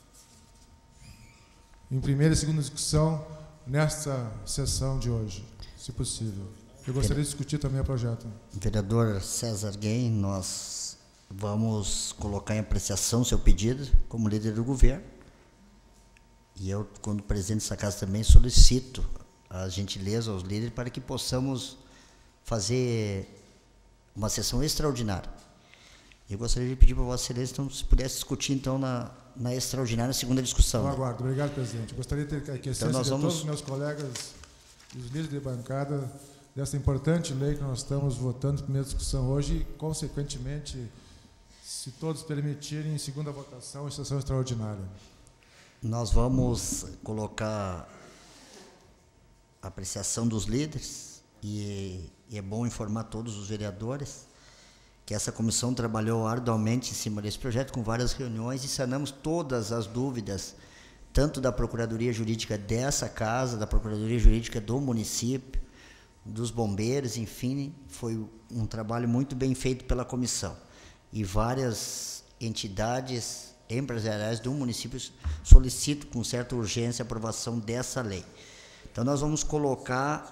em primeira e segunda discussão nesta sessão de hoje, se possível. Eu gostaria de discutir também o projeto. Vereador César Guem, nós vamos colocar em apreciação o seu pedido como líder do governo. E eu, como presidente dessa casa, também solicito a gentileza aos líderes para que possamos fazer uma sessão extraordinária. Eu gostaria de pedir para Vossa Excelência, então, se pudesse discutir então na extraordinária segunda discussão. Eu aguardo. Obrigado, presidente. Eu gostaria de ter a aquiescência de todos os meus colegas e os líderes de bancada dessa importante lei que nós estamos votando em primeira discussão hoje e, consequentemente, se todos permitirem, em segunda votação, em sessão extraordinária. Nós vamos colocar a apreciação dos líderes e é bom informar todos os vereadores que essa comissão trabalhou arduamente em cima desse projeto, com várias reuniões, e sanamos todas as dúvidas, tanto da Procuradoria Jurídica dessa casa, da Procuradoria Jurídica do município, dos bombeiros, enfim, foi um trabalho muito bem feito pela comissão. E várias entidades empresariais do município solicitam com certa urgência a aprovação dessa lei. Então, nós vamos colocar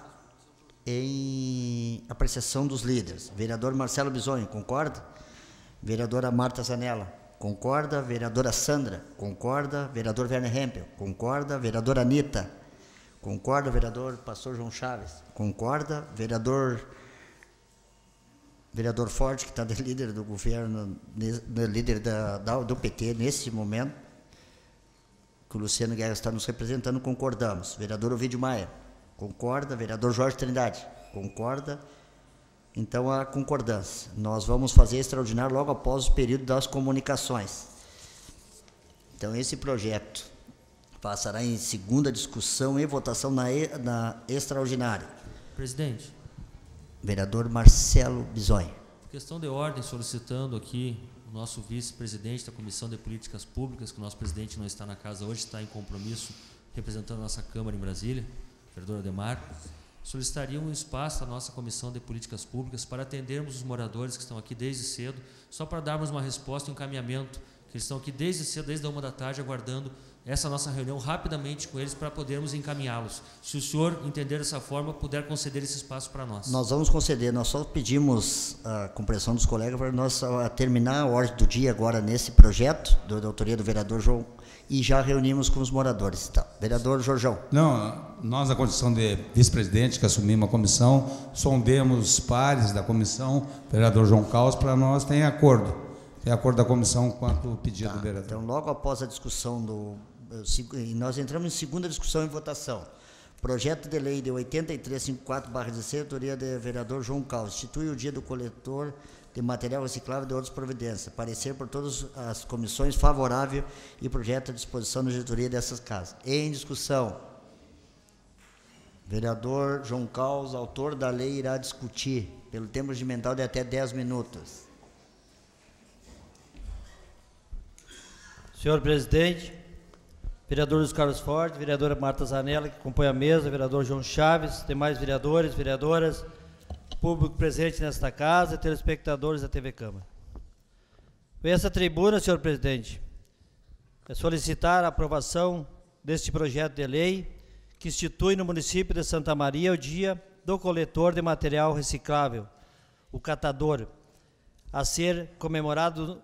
em apreciação dos líderes. Vereador Marcelo Bisonho, concorda? Vereadora Marta Zanella, concorda? Vereadora Sandra, concorda? Vereador Werner Hempel, concorda? Vereadora Anita, concorda? Vereador Pastor João Chaves, concorda? Vereador Forte, que está de líder do governo, líder do PT nesse momento, que o Luciano Guerra está nos representando, concordamos. Vereador Ovidio Maia, concorda? Vereador Jorge Trindade, concorda? Então, a concordância. Nós vamos fazer extraordinário logo após o período das comunicações. Então, esse projeto passará em segunda discussão e votação na extraordinária. Presidente. Vereador Marcelo Bisonho. Questão de ordem, solicitando aqui o nosso vice-presidente da Comissão de Políticas Públicas, que o nosso presidente não está na casa hoje, está em compromisso representando a nossa Câmara em Brasília, vereador Ademar, solicitaria um espaço à nossa Comissão de Políticas Públicas para atendermos os moradores que estão aqui desde cedo, só para darmos uma resposta e um encaminhamento, que eles estão aqui desde cedo, desde a 1 da tarde, aguardando essa nossa reunião rapidamente com eles para podermos encaminhá-los. Se o senhor entender dessa forma, puder conceder esse espaço para nós. Nós vamos conceder, nós só pedimos a compreensão dos colegas para nós terminar a ordem do dia agora nesse projeto, da autoria do vereador João, e já reunimos com os moradores. Tá. Vereador Jorjão. Não, nós, na condição de vice-presidente, que assumimos a comissão, sondemos os pares da comissão, vereador João Carlos, para nós tem acordo. Tem acordo da comissão quanto ao pedido do vereador. Então, logo após a discussão nós entramos em segunda discussão e votação. Projeto de lei de 8354/16, autoria do vereador João Carlos, institui o dia do coletor de material reciclável de outras providências. Parecer por todas as comissões favorável e projeto à disposição da diretoria dessas casas. Em discussão. Vereador João Carlos, autor da lei, irá discutir pelo tempo regimental de até 10 minutos. Senhor presidente, vereador Luiz Carlos Forte, vereadora Marta Zanella, que compõe a mesa, vereador João Chaves, demais vereadores, vereadoras, público presente nesta casa, telespectadores da TV Câmara. Essa tribuna, senhor presidente, é solicitar a aprovação deste projeto de lei que institui no município de Santa Maria o dia do coletor de material reciclável, o catador, a ser comemorado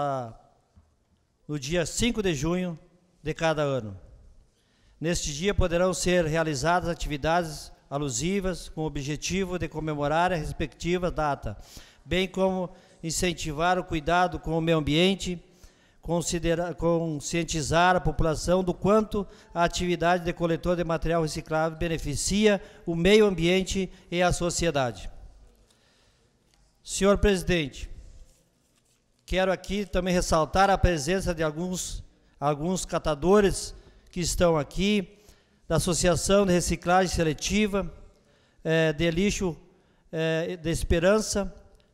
no dia 5 de junho de cada ano. Neste dia poderão ser realizadas atividades alusivas com o objetivo de comemorar a respectiva data, bem como incentivar o cuidado com o meio ambiente, conscientizar a população do quanto a atividade de coletor de material reciclável beneficia o meio ambiente e a sociedade. Senhor presidente, quero aqui também ressaltar a presença de alguns catadores que estão aqui, da Associação de Reciclagem Seletiva, de Lixo de Esperança,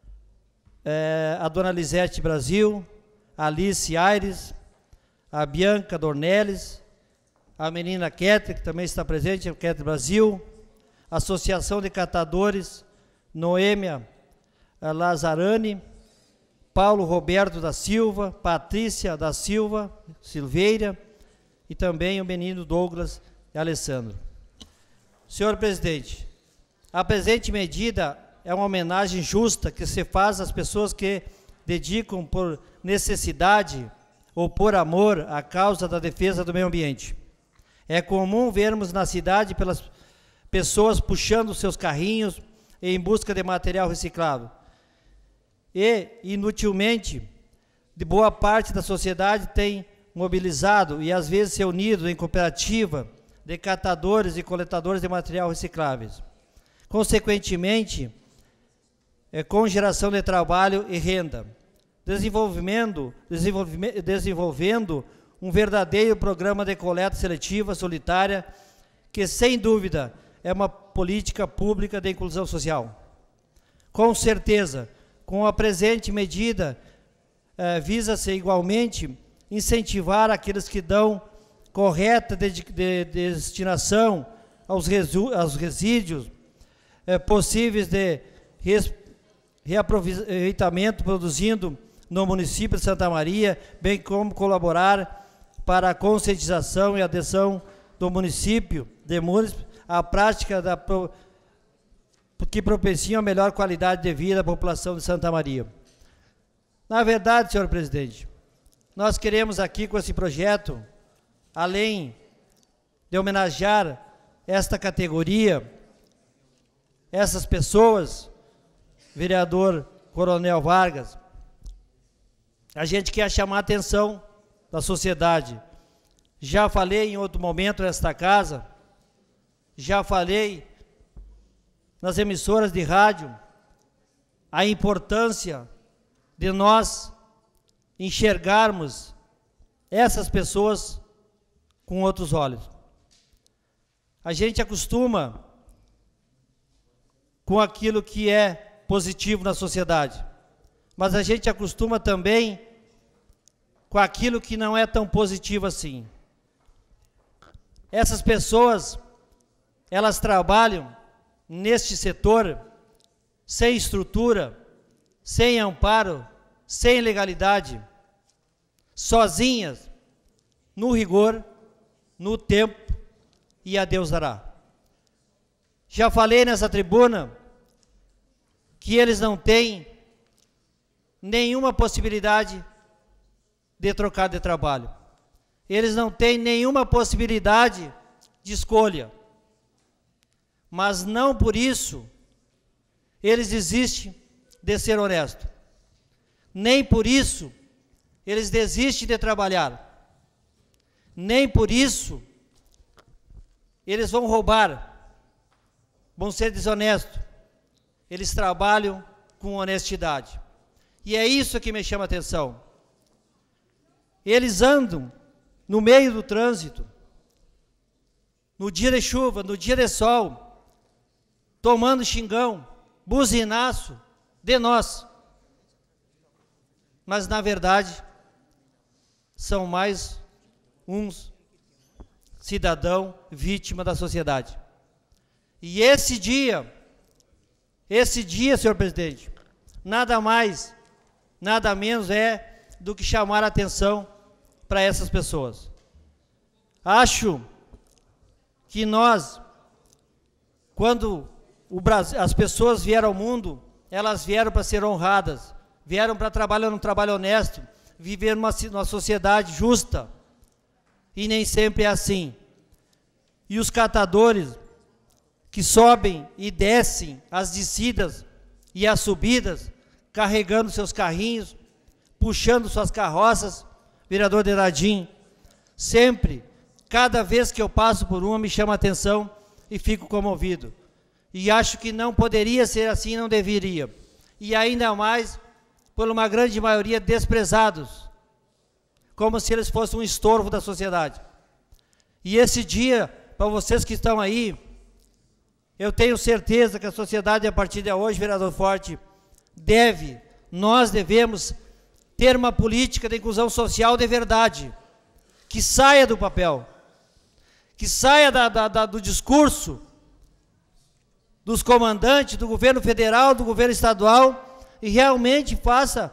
a dona Lisete Brasil, a Alice Aires, a Bianca Dornelles, a menina Ketri, que também está presente, a Ketri Brasil, a Associação de Catadores, Noêmia Lazarani, Paulo Roberto da Silva, Patrícia da Silva Silveira e também o menino Douglas e Alessandro. Senhor presidente, a presente medida é uma homenagem justa que se faz às pessoas que dedicam por necessidade ou por amor à causa da defesa do meio ambiente. É comum vermos na cidade pelas pessoas puxando seus carrinhos em busca de material reciclável. E, inutilmente, de boa parte da sociedade tem mobilizado e às vezes se unido em cooperativa de catadores e coletadores de material recicláveis. Consequentemente, com geração de trabalho e renda, desenvolvendo um verdadeiro programa de coleta seletiva solitária que, sem dúvida, é uma política pública de inclusão social. Com certeza, com a presente medida, visa-se igualmente incentivar aqueles que dão correta destinação aos resíduos possíveis de reaproveitamento produzindo no município de Santa Maria, bem como colaborar para a conscientização e adesão do município de Mures à prática que propiciam a melhor qualidade de vida da população de Santa Maria. Na verdade, senhor presidente, nós queremos aqui com esse projeto, além de homenagear esta categoria, essas pessoas, vereador Coronel Vargas, a gente quer chamar a atenção da sociedade. Já falei em outro momento nesta casa, já falei nas emissoras de rádio, a importância de nós enxergarmos essas pessoas com outros olhos. A gente acostuma com aquilo que é positivo na sociedade, mas a gente acostuma também com aquilo que não é tão positivo assim. Essas pessoas, elas trabalham neste setor sem estrutura, sem amparo, sem legalidade, sozinhas, no rigor, no tempo, e a Deus dará. Já falei nessa tribuna que eles não têm nenhuma possibilidade de trocar de trabalho. Eles não têm nenhuma possibilidade de escolha. Mas não por isso eles desistem de ser honestos. Nem por isso eles desistem de trabalhar. Nem por isso eles vão roubar, vão ser desonestos. Eles trabalham com honestidade. E é isso que me chama a atenção. Eles andam no meio do trânsito, no dia de chuva, no dia de sol, tomando xingão, buzinaço de nós. Mas, na verdade, são mais uns cidadão vítima da sociedade. E esse dia, senhor presidente, nada mais, nada menos é do que chamar a atenção para essas pessoas. Acho que nós, quando as pessoas vieram ao mundo, elas vieram para ser honradas, vieram para trabalhar num trabalho honesto, viver numa sociedade justa, e nem sempre é assim. E os catadores que sobem e descem as descidas e as subidas, carregando seus carrinhos, puxando suas carroças, vereador Deradim, sempre, cada vez que eu passo por uma, me chama a atenção e fico comovido. E acho que não poderia ser assim, não deveria. E ainda mais por uma grande maioria desprezados, como se eles fossem um estorvo da sociedade. E esse dia, para vocês que estão aí, eu tenho certeza que a sociedade, a partir de hoje, vereador Forte, nós devemos ter uma política de inclusão social de verdade, que saia do papel, que saia do discurso dos comandantes, do governo federal, do governo estadual, e realmente faça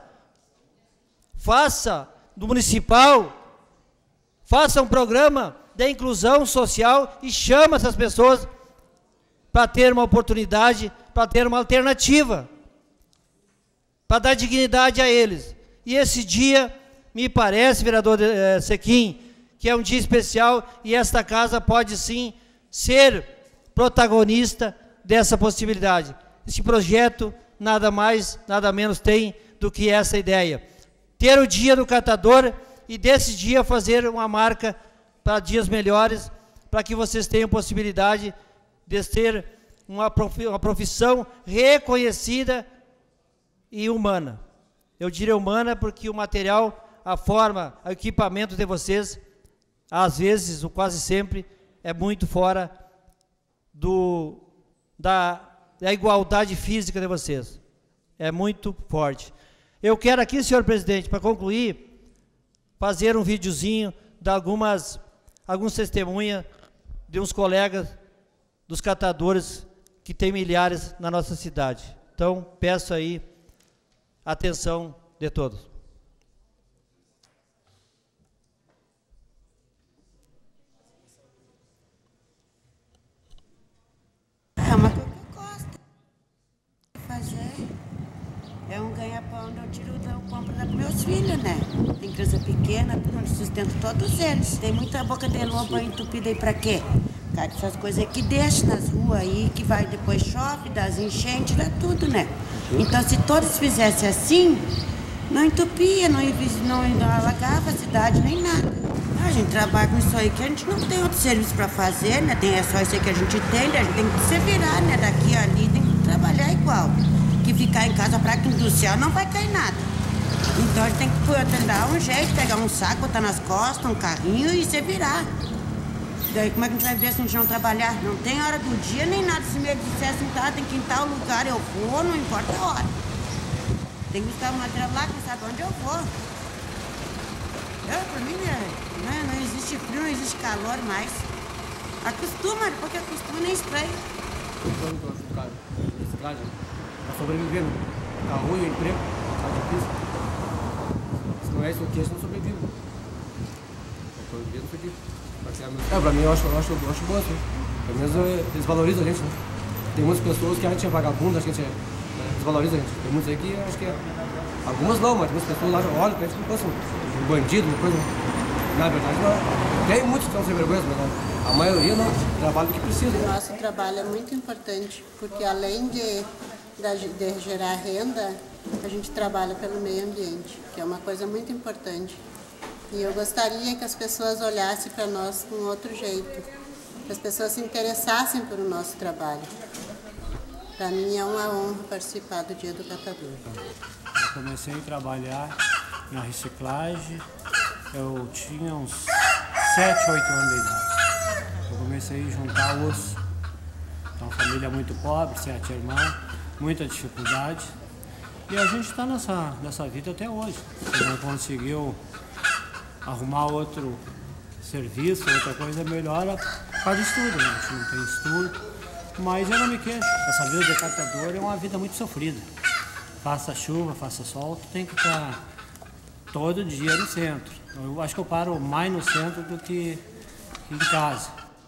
do municipal, faça um programa de inclusão social e chama essas pessoas para ter uma oportunidade, para ter uma alternativa, para dar dignidade a eles. E esse dia, me parece, vereador Sequim, que é um dia especial e esta casa pode sim ser protagonista dessa possibilidade. Esse projeto nada mais, nada menos tem do que essa ideia. Ter o dia do catador e desse dia fazer uma marca para dias melhores, para que vocês tenham possibilidade de ter uma profissão reconhecida e humana. Eu diria humana porque o material, a forma, o equipamento de vocês, às vezes, ou quase sempre, é muito fora da igualdade física de vocês. É muito forte. Eu quero aqui, senhor presidente, para concluir, fazer um videozinho de alguns testemunhas de uns colegas dos catadores que tem milhares na nossa cidade. Então, peço aí atenção de todos. É uma coisa que eu gosto de fazer. É um ganha-pão onde eu tiro o compro para meus filhos, né? Tem criança pequena, eu sustento todos eles. Tem muita boca de lobo entupida aí para quê? Cara, essas coisas aí que deixa nas ruas aí, que vai depois chove, dá as enchentes, dá tudo, né? Então, se todos fizessem assim, não entupia, não alagava a cidade, nem nada. A gente trabalha com isso aí, que a gente não tem outro serviço para fazer, né? É só isso aí que a gente tem, né? A gente tem que se virar, né? Daqui a ali, tem que trabalhar igual. Que ficar em casa para que industrial não vai cair nada. Então, a gente tem que dar um jeito, pegar um saco, botar nas costas, um carrinho e se virar. Daí, como é que a gente vai ver se a gente não trabalhar? Não tem hora do dia nem nada. Se me dissessem, tá, tem que ir em tal lugar, eu vou, não importa a hora. Tem que buscar o material lá, quem sabe onde eu vou. Pra mim, né, não existe frio, não existe calor mais. Acostuma, porque acostuma nem estranho. Reciclagem, tá sobrevivendo. Tá ruim o emprego, tá difícil. Se não é isso aqui, a gente não sobrevive. Tô vivendo isso aqui. Pra mim eu acho bom assim. Pelo menos eles valorizam a gente, né? Tem muitas pessoas que a gente é vagabundo, a gente desvaloriza a gente. Tem muitos aí que acho que algumas não, mas muitas pessoas olham pra gente como fosse um bandido, uma coisa. Na verdade não. Tem muitos que estão sem vergonha, mas a maioria não trabalha o que precisa. O nosso trabalho é muito importante, porque além de gerar renda, a gente trabalha pelo meio ambiente, que é uma coisa muito importante. E eu gostaria que as pessoas olhassem para nós com outro jeito, que as pessoas se interessassem pelo nosso trabalho. Para mim é uma honra participar do Dia do Catador. Eu comecei a trabalhar na reciclagem, eu tinha uns 7, 8 anos de idade. Eu comecei a juntar osso. Então, família muito pobre, 7 irmãos, muita dificuldade. E a gente está nessa vida até hoje. Se não conseguiu arrumar outro serviço, outra coisa melhor, faz estudo, né? A gente não tem estudo, mas eu não me queixo. Essa vida de catador é uma vida muito sofrida. Faça chuva, faça sol, tu tem que estar todo dia no centro. Eu acho que eu paro mais no centro do que em casa.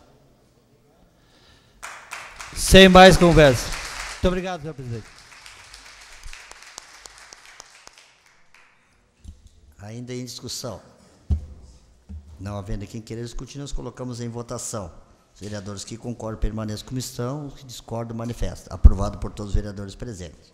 Sem mais conversa. Muito obrigado, senhor presidente. Ainda em discussão. Não havendo quem queira discutir, nós colocamos em votação. Os vereadores que concordam permaneçam como estão, os que discordam manifestam. Aprovado por todos os vereadores presentes.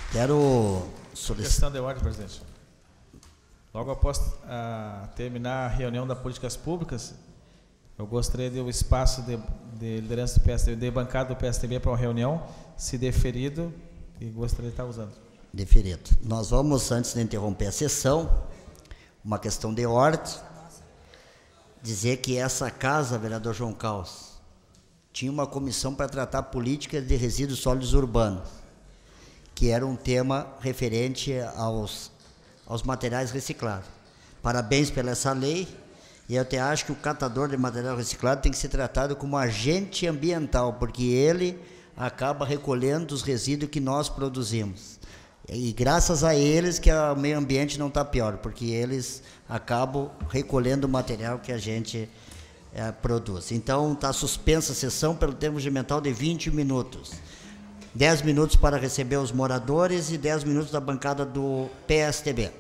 Quero solicitar... Questão de ordem, presidente. Logo após terminar a reunião das políticas públicas, eu gostaria de o espaço de liderança do PSDB, de bancada do PSDB para uma reunião, se deferido, e gostaria de estar usando. Deferido. Nós vamos, antes de interromper a sessão, uma questão de ordem, dizer que essa casa, vereador João Caos, tinha uma comissão para tratar políticas de resíduos sólidos urbanos, que era um tema referente aos materiais reciclados. Parabéns pela essa lei, e eu até acho que o catador de material reciclado tem que ser tratado como agente ambiental, porque ele acaba recolhendo os resíduos que nós produzimos. E graças a eles que o meio ambiente não está pior, porque eles acabam recolhendo o material que a gente produz. Então, está suspensa a sessão pelo termo regimental de 20 minutos. 10 minutos para receber os moradores e 10 minutos da bancada do PSDB.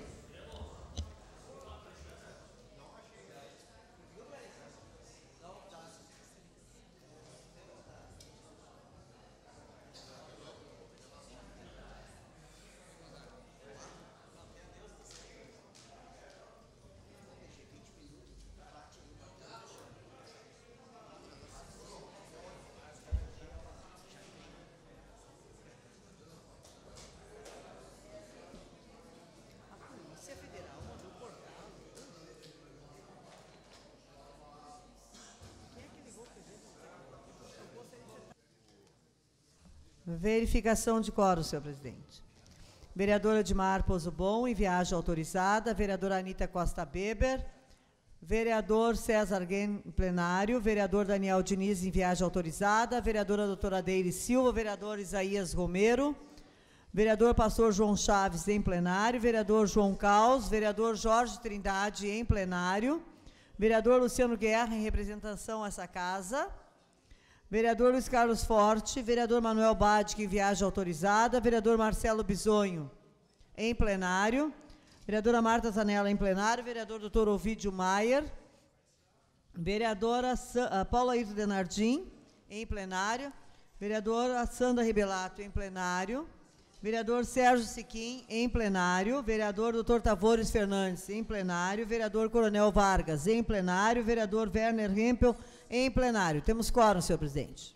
Verificação de quórum, senhor presidente. Vereadora Edmar Pozobon, em viagem autorizada. Vereadora Anita Costa Beber. Vereador César Guem, em plenário. Vereador Daniel Diniz, em viagem autorizada. Vereadora doutora Deire Silva. Vereador Isaías Romero. Vereador pastor João Chaves, em plenário. Vereador João Caos. Vereador Jorge Trindade, em plenário. Vereador Luciano Guerra, em representação a essa casa. Vereador Luiz Carlos Forte, vereador Manuel Badic, em viagem autorizada, vereador Marcelo Bisonho, em plenário, vereadora Marta Zanella, em plenário, vereador Dr. Ovidio Maier, vereadora Paula Ito Denardim, em plenário, vereadora Sandra Ribelato, em plenário, vereador Sérgio Siquim, em plenário, vereador Dr. Tavores Fernandes, em plenário, vereador Coronel Vargas, em plenário, vereador Werner Hempel, em plenário. Temos quórum, senhor presidente.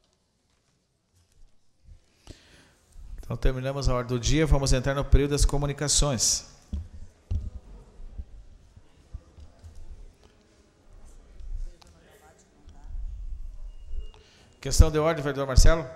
Então, terminamos a ordem do dia. Vamos entrar no período das comunicações. Questão de ordem, vereador Marcelo.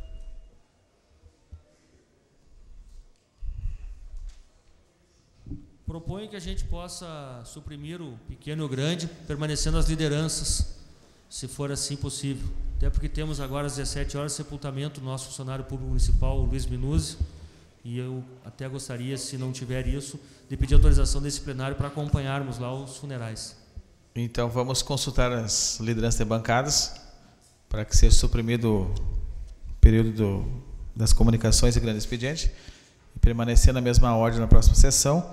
Proponho que a gente possa suprimir o pequeno e o grande, permanecendo as lideranças, se for assim possível. Até porque temos agora às 17 horas sepultamento do nosso funcionário público municipal, o Luiz Minuzzi, e eu até gostaria, se não tiver isso, de pedir autorização desse plenário para acompanharmos lá os funerais. Então vamos consultar as lideranças de bancadas para que seja suprimido o período das comunicações e grande expediente e permanecer na mesma ordem na próxima sessão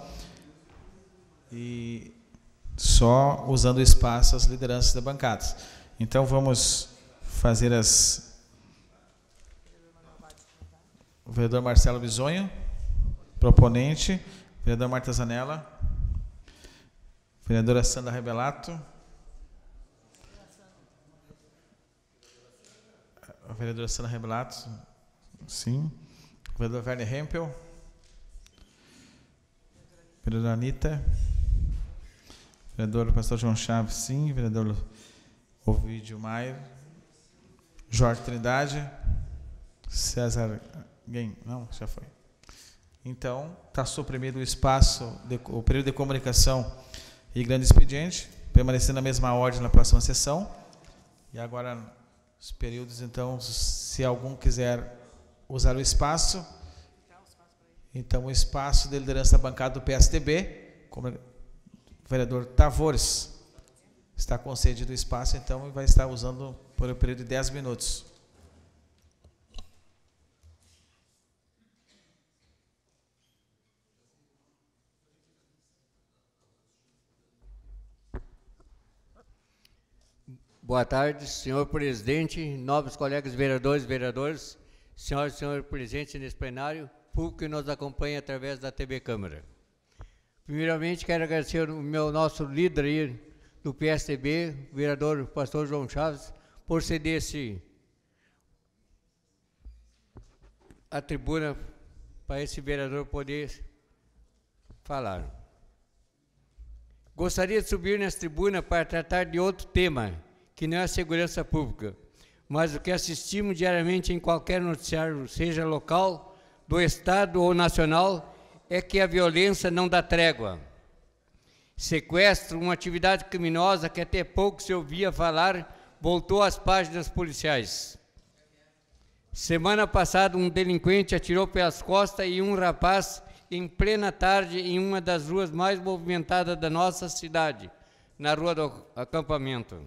e só usando o espaço as lideranças de bancadas. Então vamos fazer o vereador Marcelo Bisonho, proponente, vereador Marta Zanella, vereadora Sandra Ribelato, a vereadora Sandra Ribelato, sim, o vereador Werner Hempel, vereadora Anita, vereador pastor João Chaves, sim, vereador Ovidio Maier, Jorge Trindade, César Guem, não, já foi. Então, está suprimido o espaço, o período de comunicação e grande expediente, permanecendo na mesma ordem na próxima sessão. E agora, os períodos, então, se algum quiser usar o espaço, então o espaço de liderança da bancada do PSDB, como o vereador Tavores, está concedido o espaço, então, e vai estar usando por um período de 10 minutos. Boa tarde, senhor presidente, nobres colegas vereadores e vereadoras, senhoras e senhores presentes nesse plenário, público que nos acompanha através da TV Câmara. Primeiramente, quero agradecer o nosso líder aí do PSDB, o vereador pastor João Chaves, por ceder a tribuna para esse vereador poder falar. Gostaria de subir nessa tribuna para tratar de outro tema, que não é a segurança pública, mas o que assistimos diariamente em qualquer noticiário, seja local, do Estado ou nacional, é que a violência não dá trégua. Sequestro, uma atividade criminosa que até pouco se ouvia falar, voltou às páginas policiais. Semana passada, um delinquente atirou pelas costas e um rapaz, em plena tarde, em uma das ruas mais movimentadas da nossa cidade, na Rua do Acampamento.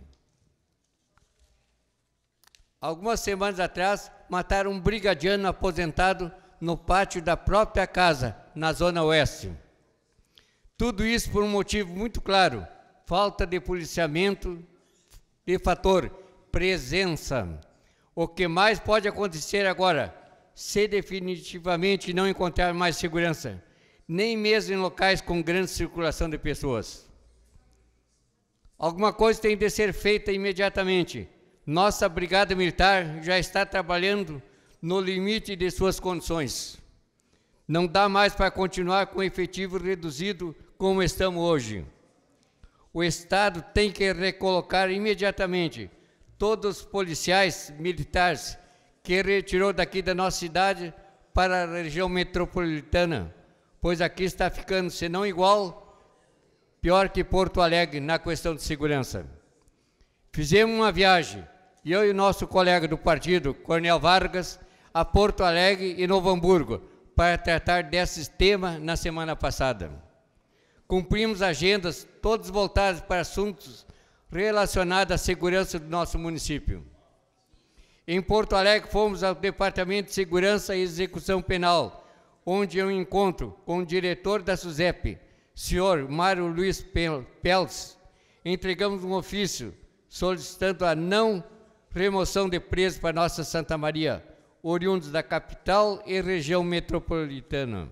Algumas semanas atrás, mataram um brigadiano aposentado no pátio da própria casa, na Zona Oeste. Tudo isso por um motivo muito claro: falta de policiamento, de fator presença. O que mais pode acontecer agora, se definitivamente não encontrar mais segurança, nem mesmo em locais com grande circulação de pessoas? Alguma coisa tem de ser feita imediatamente. Nossa Brigada Militar já está trabalhando no limite de suas condições. Não dá mais para continuar com efetivo reduzido como estamos hoje. O Estado tem que recolocar imediatamente todos os policiais militares que retirou daqui da nossa cidade para a região metropolitana, pois aqui está ficando, se não igual, pior que Porto Alegre na questão de segurança. Fizemos uma viagem, eu e o nosso colega do partido, Coronel Vargas, a Porto Alegre e Novo Hamburgo, para tratar desses temas na semana passada. Cumprimos agendas, todas voltadas para assuntos relacionados à segurança do nosso município. Em Porto Alegre, fomos ao Departamento de Segurança e Execução Penal, onde eu encontro com o diretor da SUSEP, senhor Mário Luiz Peltz. Entregamos um ofício solicitando a não remoção de presos para nossa Santa Maria, oriundos da capital e região metropolitana.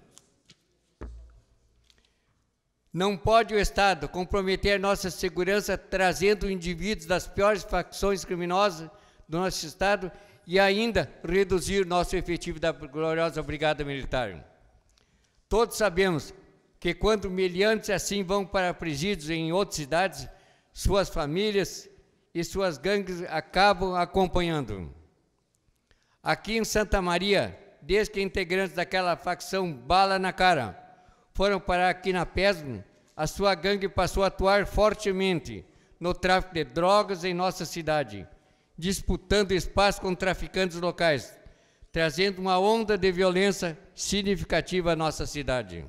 Não pode o Estado comprometer nossa segurança trazendo indivíduos das piores facções criminosas do nosso Estado e ainda reduzir nosso efetivo da gloriosa Brigada Militar. Todos sabemos que quando meliantes assim vão para presídios em outras cidades, suas famílias e suas gangues acabam acompanhando. Aqui em Santa Maria, desde que integrantes daquela facção Bala na Cara foram parar aqui na PESM, a sua gangue passou a atuar fortemente no tráfico de drogas em nossa cidade, disputando espaço com traficantes locais, trazendo uma onda de violência significativa à nossa cidade.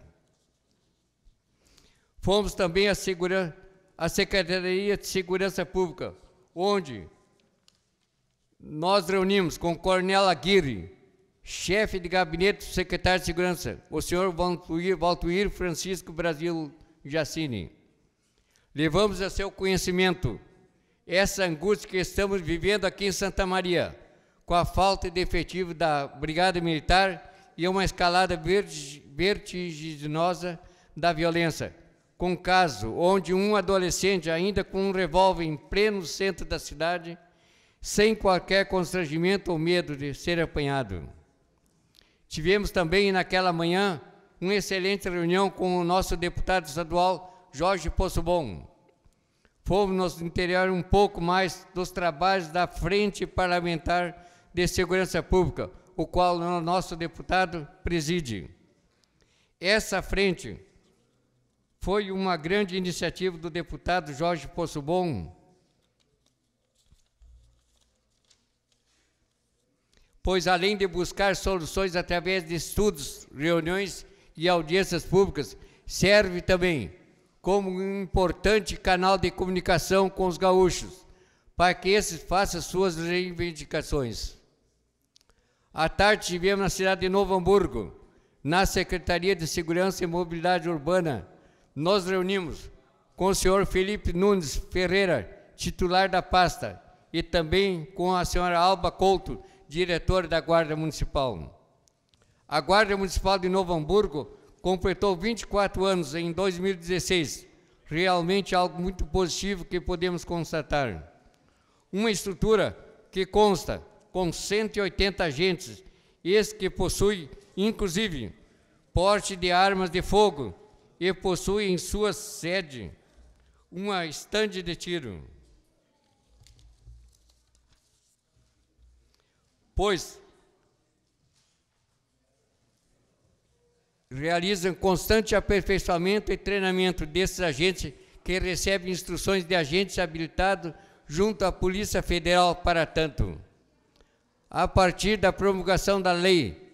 Fomos também à Secretaria de Segurança Pública, onde nós reunimos com o Coronel Aguirre, chefe de gabinete do secretário de Segurança, o senhor Valtuir Francisco Brasil Jacini. Levamos a seu conhecimento essa angústia que estamos vivendo aqui em Santa Maria, com a falta de efetivo da Brigada Militar e uma escalada vertiginosa da violência, com caso onde um adolescente, ainda com um revólver em pleno centro da cidade, sem qualquer constrangimento ou medo de ser apanhado. Tivemos também naquela manhã uma excelente reunião com o nosso deputado estadual, Jorge Poçobon. Fomos nos interior um pouco mais dos trabalhos da Frente Parlamentar de Segurança Pública, o qual o nosso deputado preside. Essa frente foi uma grande iniciativa do deputado Jorge Poçobon, pois além de buscar soluções através de estudos, reuniões e audiências públicas, serve também como um importante canal de comunicação com os gaúchos, para que esses façam suas reivindicações. À tarde estivemos na cidade de Novo Hamburgo, na Secretaria de Segurança e Mobilidade Urbana. Nos reunimos com o senhor Felipe Nunes Ferreira, titular da pasta, e também com a senhora Alba Couto, diretora da Guarda Municipal. A Guarda Municipal de Novo Hamburgo completou 24 anos em 2016. Realmente algo muito positivo que podemos constatar. Uma estrutura que consta com 180 agentes, esse que possui, inclusive, porte de armas de fogo e possui em sua sede uma estande de tiro. Pois realizam constante aperfeiçoamento e treinamento desses agentes que recebem instruções de agentes habilitados junto à Polícia Federal para tanto. A partir da promulgação da Lei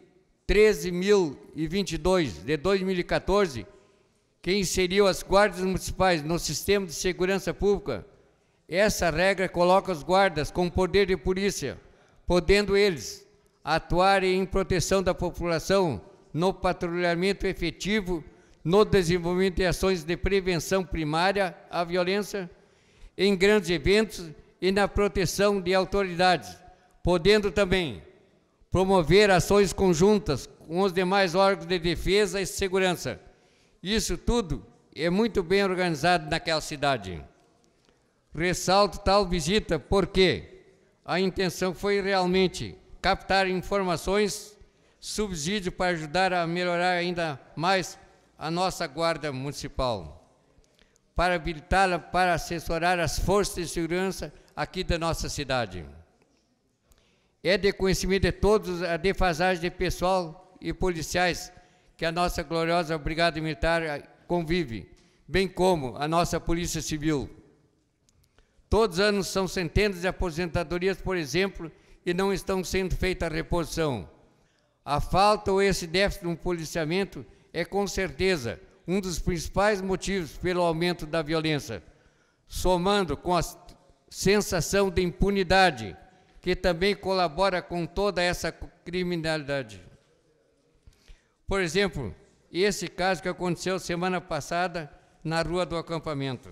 13.022 de 2014, que inseriu as guardas municipais no sistema de segurança pública, essa regra coloca os guardas com poder de polícia, podendo eles atuar em proteção da população, no patrulhamento efetivo, no desenvolvimento de ações de prevenção primária à violência, em grandes eventos e na proteção de autoridades, podendo também promover ações conjuntas com os demais órgãos de defesa e segurança. Isso tudo é muito bem organizado naquela cidade. Ressalto tal visita porque a intenção foi realmente captar informações, subsídio para ajudar a melhorar ainda mais a nossa Guarda Municipal, para habilitá-la para assessorar as forças de segurança aqui da nossa cidade. É de conhecimento de todos a defasagem de pessoal e policiais que a nossa gloriosa Brigada Militar convive, bem como a nossa Polícia Civil. Todos os anos são centenas de aposentadorias, por exemplo, e não estão sendo feita a reposição. A falta ou esse déficit no policiamento é, com certeza, um dos principais motivos pelo aumento da violência, somando com a sensação de impunidade, que também colabora com toda essa criminalidade. Por exemplo, esse caso que aconteceu semana passada na Rua do Acampamento.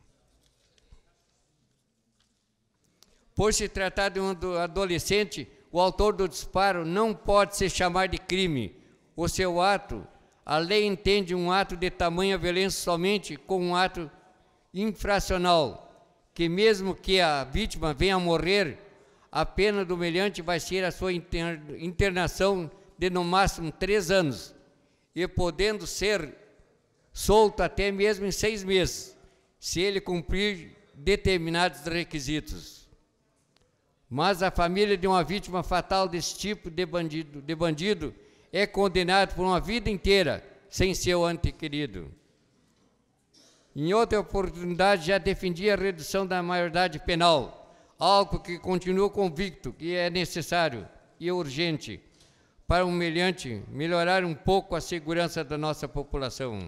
Por se tratar de um adolescente, o autor do disparo não pode se chamar de crime. O seu ato, a lei entende um ato de tamanha violência somente como um ato infracional, que mesmo que a vítima venha a morrer, a pena do humilhante vai ser a sua internação de no máximo 3 anos, e podendo ser solto até mesmo em 6 meses, se ele cumprir determinados requisitos. Mas a família de uma vítima fatal desse tipo de bandido é condenado por uma vida inteira sem seu ente querido. Em outra oportunidade já defendi a redução da maioridade penal, algo que continuo convicto que é necessário e urgente para o humilhante melhorar um pouco a segurança da nossa população.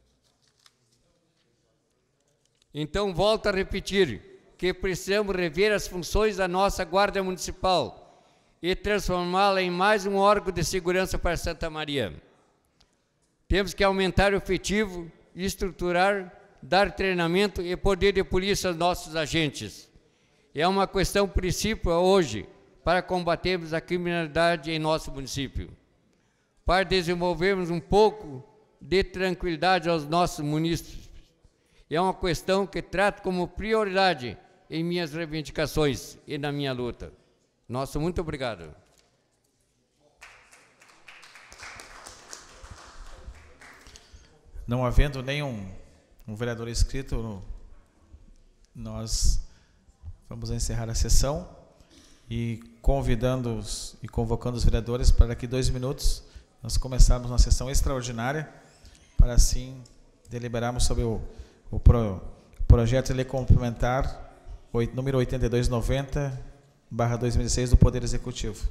Então, volto a repetir que precisamos rever as funções da nossa Guarda Municipal e transformá-la em mais um órgão de segurança para Santa Maria. Temos que aumentar o efetivo, estruturar, dar treinamento e poder de polícia aos nossos agentes. É uma questão principal hoje para combatermos a criminalidade em nosso município, para desenvolvermos um pouco de tranquilidade aos nossos munícipes. É uma questão que trato como prioridade em minhas reivindicações e na minha luta. Nosso muito obrigado. Não havendo nenhum vereador inscrito, nós vamos encerrar a sessão e convidando-os e convocando os vereadores para daqui 2 minutos nós começarmos uma sessão extraordinária para assim deliberarmos sobre o projeto de lei complementar número 8290/2006 do Poder Executivo.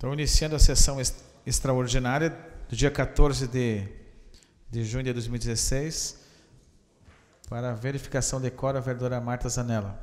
Então, iniciando a sessão extraordinária do dia 14 de junho de 2016, para a verificação de quórum, a vereadora Marta Zanella.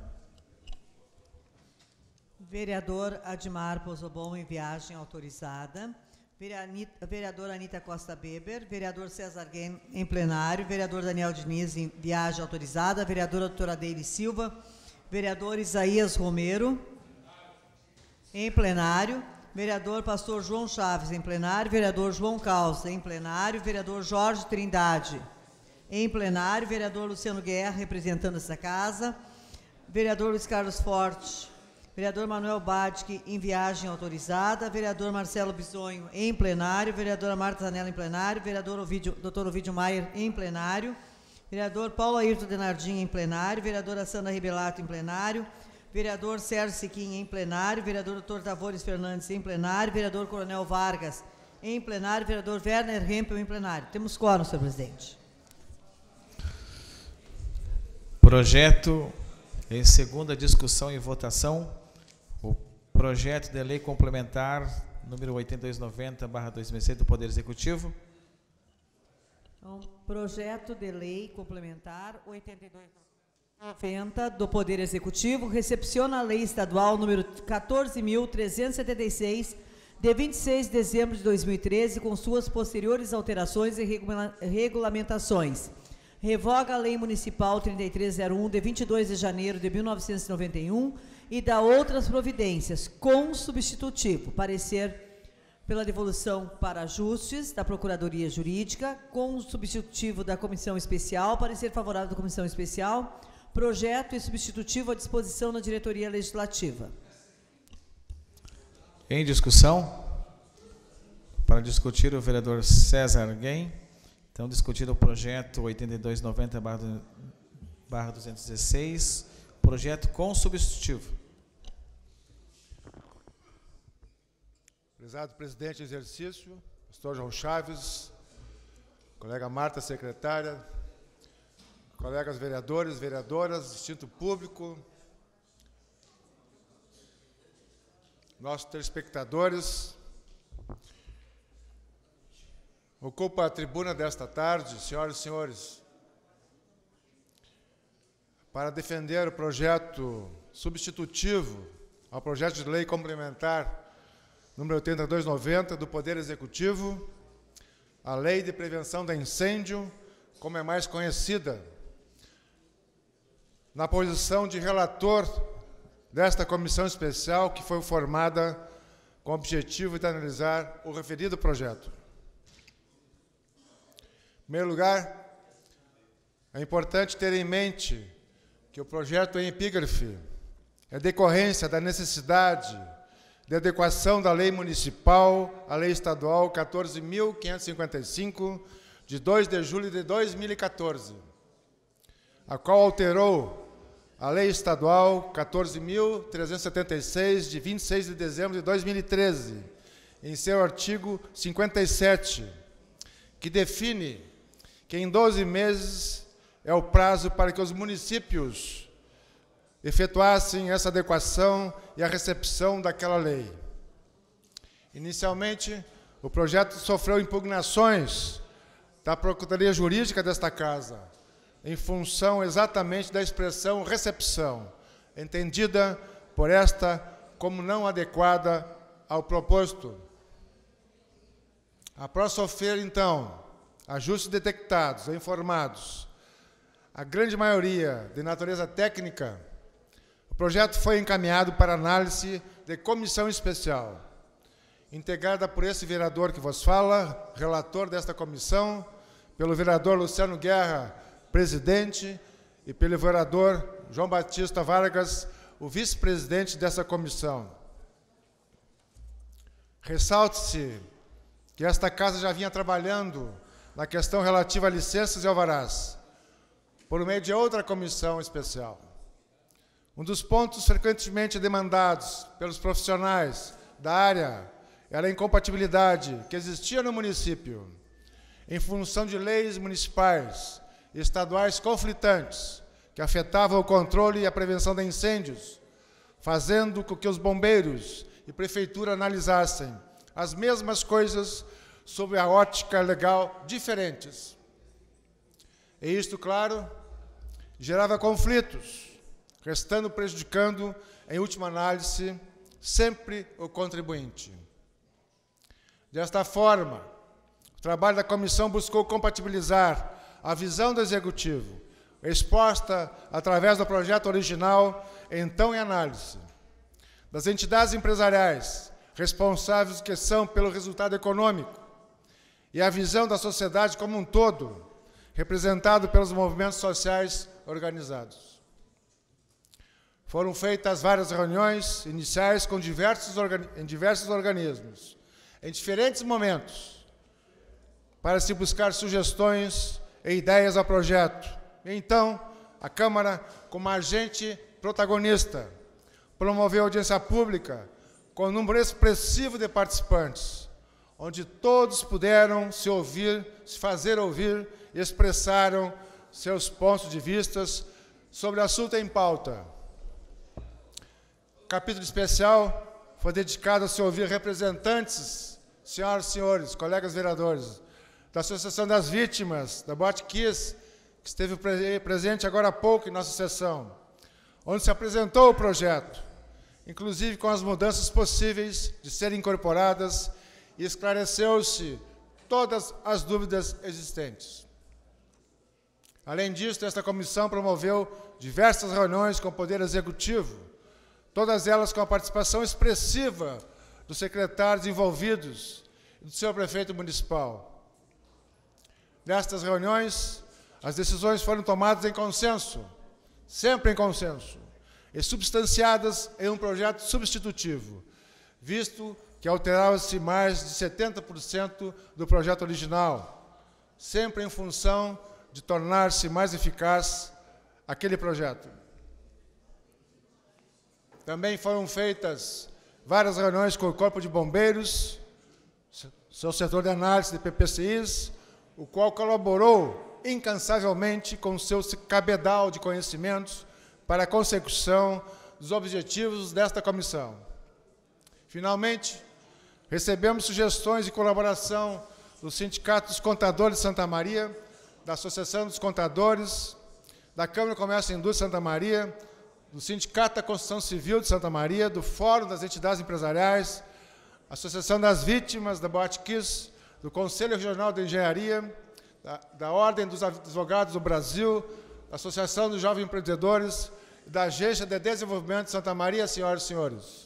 Vereador Admar Pozobon, em viagem autorizada. Vereadora Anita Costa Beber. Vereador César Guem, em plenário. Vereador Daniel Diniz, em viagem autorizada. Vereadora doutora Deire Silva. Vereador Isaías Romero, em plenário. Vereador Pastor João Chaves, em plenário. Vereador João Calça, em plenário. Vereador Jorge Trindade, em plenário. Vereador Luciano Guerra, representando essa casa. Vereador Luiz Carlos Forte. Vereador Manuel Badic, em viagem autorizada. Vereador Marcelo Bisonho, em plenário. Vereadora Marta Zanella, em plenário. Vereador Dr. Ovidio Maier, em plenário. Vereador Paulo Ayrton Denardim, em plenário. Vereadora Sandra Ribelato, em plenário. Vereador Sérgio Siquim, em plenário. Vereador Dr. Tavores Fernandes, em plenário. Vereador Coronel Vargas, em plenário. Vereador Werner Hempel, em plenário. Temos quórum, senhor presidente. Projeto em segunda discussão e votação. O projeto de lei complementar número 8290/2006 do Poder Executivo. Então, projeto de lei complementar 8290 do Poder Executivo recepciona a lei estadual número 14.376 de 26 de dezembro de 2013 com suas posteriores alterações e regulamentações. Revoga a Lei Municipal 3301, de 22 de janeiro de 1991, e dá outras providências, com substitutivo. Parecer pela devolução para ajustes da Procuradoria Jurídica, com substitutivo da Comissão Especial, parecer favorável da Comissão Especial, projeto e substitutivo à disposição na Diretoria Legislativa. Em discussão, para discutir o vereador César Guem. Então, discutido o projeto 8290/216, projeto com substitutivo. Prezado presidente em exercício, pastor João Chaves, colega Marta, secretária, colegas vereadores, vereadoras, distinto público, nossos telespectadores. Ocupa a tribuna desta tarde, senhoras e senhores, para defender o projeto substitutivo ao projeto de lei complementar número 8290 do Poder Executivo, a Lei de Prevenção do Incêndio, como é mais conhecida, na posição de relator desta comissão especial que foi formada com o objetivo de analisar o referido projeto. Em primeiro lugar, é importante ter em mente que o projeto em epígrafe é decorrência da necessidade de adequação da Lei Municipal à Lei Estadual 14.555, de 2 de julho de 2014, a qual alterou a Lei Estadual 14.376, de 26 de dezembro de 2013, em seu artigo 57, que define que em 12 meses é o prazo para que os municípios efetuassem essa adequação e a recepção daquela lei. Inicialmente, o projeto sofreu impugnações da Procuradoria Jurídica desta Casa, em função exatamente da expressão recepção, entendida por esta como não adequada ao proposto. Após sofrer, então, ajustes detectados e informados, a grande maioria de natureza técnica, o projeto foi encaminhado para análise de comissão especial, integrada por esse vereador que vos fala, relator desta comissão, pelo vereador Luciano Guerra, presidente, e pelo vereador João Batista Vargas, o vice-presidente dessa comissão. Ressalte-se que esta casa já vinha trabalhando na questão relativa a licenças e alvarás, por meio de outra comissão especial. Um dos pontos frequentemente demandados pelos profissionais da área era a incompatibilidade que existia no município, em função de leis municipais e estaduais conflitantes, que afetavam o controle e a prevenção de incêndios, fazendo com que os bombeiros e prefeitura analisassem as mesmas coisas sob a ótica legal diferentes. E isto, claro, gerava conflitos, restando prejudicando, em última análise, sempre o contribuinte. Desta forma, o trabalho da comissão buscou compatibilizar a visão do Executivo, exposta através do projeto original, então em análise, das entidades empresariais responsáveis que são pelo resultado econômico e a visão da sociedade como um todo, representado pelos movimentos sociais organizados. Foram feitas várias reuniões iniciais com em diversos organismos, em diferentes momentos, para se buscar sugestões e ideias ao projeto. E então, a Câmara, como agente protagonista, promoveu audiência pública com um número expressivo de participantes, onde todos puderam se ouvir, se fazer ouvir e expressaram seus pontos de vista sobre o assunto em pauta. O capítulo especial foi dedicado a se ouvir representantes, senhoras e senhores, colegas vereadores, da Associação das Vítimas, da Boate Kiss, que esteve presente agora há pouco em nossa sessão, onde se apresentou o projeto, inclusive com as mudanças possíveis de serem incorporadas, e esclareceu-se todas as dúvidas existentes. Além disso, esta comissão promoveu diversas reuniões com o Poder Executivo, todas elas com a participação expressiva dos secretários envolvidos e do seu prefeito municipal. Nestas reuniões, as decisões foram tomadas em consenso, sempre em consenso, e substanciadas em um projeto substitutivo, visto que alterava-se mais de 70% do projeto original, sempre em função de tornar-se mais eficaz aquele projeto. Também foram feitas várias reuniões com o Corpo de Bombeiros, seu setor de análise de PPCIs, o qual colaborou incansavelmente com seu cabedal de conhecimentos para a consecução dos objetivos desta comissão. Finalmente, recebemos sugestões de colaboração do Sindicato dos Contadores de Santa Maria, da Associação dos Contadores, da Câmara de Comércio e Indústria de Santa Maria, do Sindicato da Construção Civil de Santa Maria, do Fórum das Entidades Empresariais, Associação das Vítimas, da Boate Kiss, do Conselho Regional de Engenharia, da Ordem dos Advogados do Brasil, da Associação dos Jovens Empreendedores e da Agência de Desenvolvimento de Santa Maria, senhoras e senhores.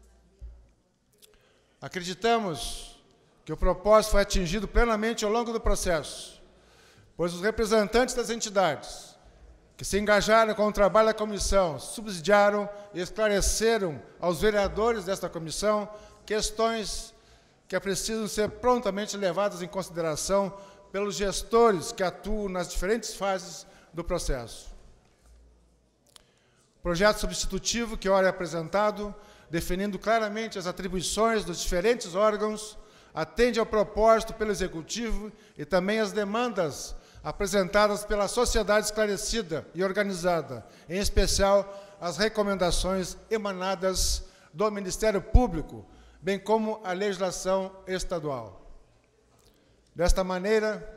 Acreditamos que o propósito foi atingido plenamente ao longo do processo, pois os representantes das entidades que se engajaram com o trabalho da comissão subsidiaram e esclareceram aos vereadores desta comissão questões que precisam ser prontamente levadas em consideração pelos gestores que atuam nas diferentes fases do processo. O projeto substitutivo que ora é apresentado, definindo claramente as atribuições dos diferentes órgãos, atende ao propósito pelo Executivo e também às demandas apresentadas pela sociedade esclarecida e organizada, em especial as recomendações emanadas do Ministério Público, bem como a legislação estadual. Desta maneira,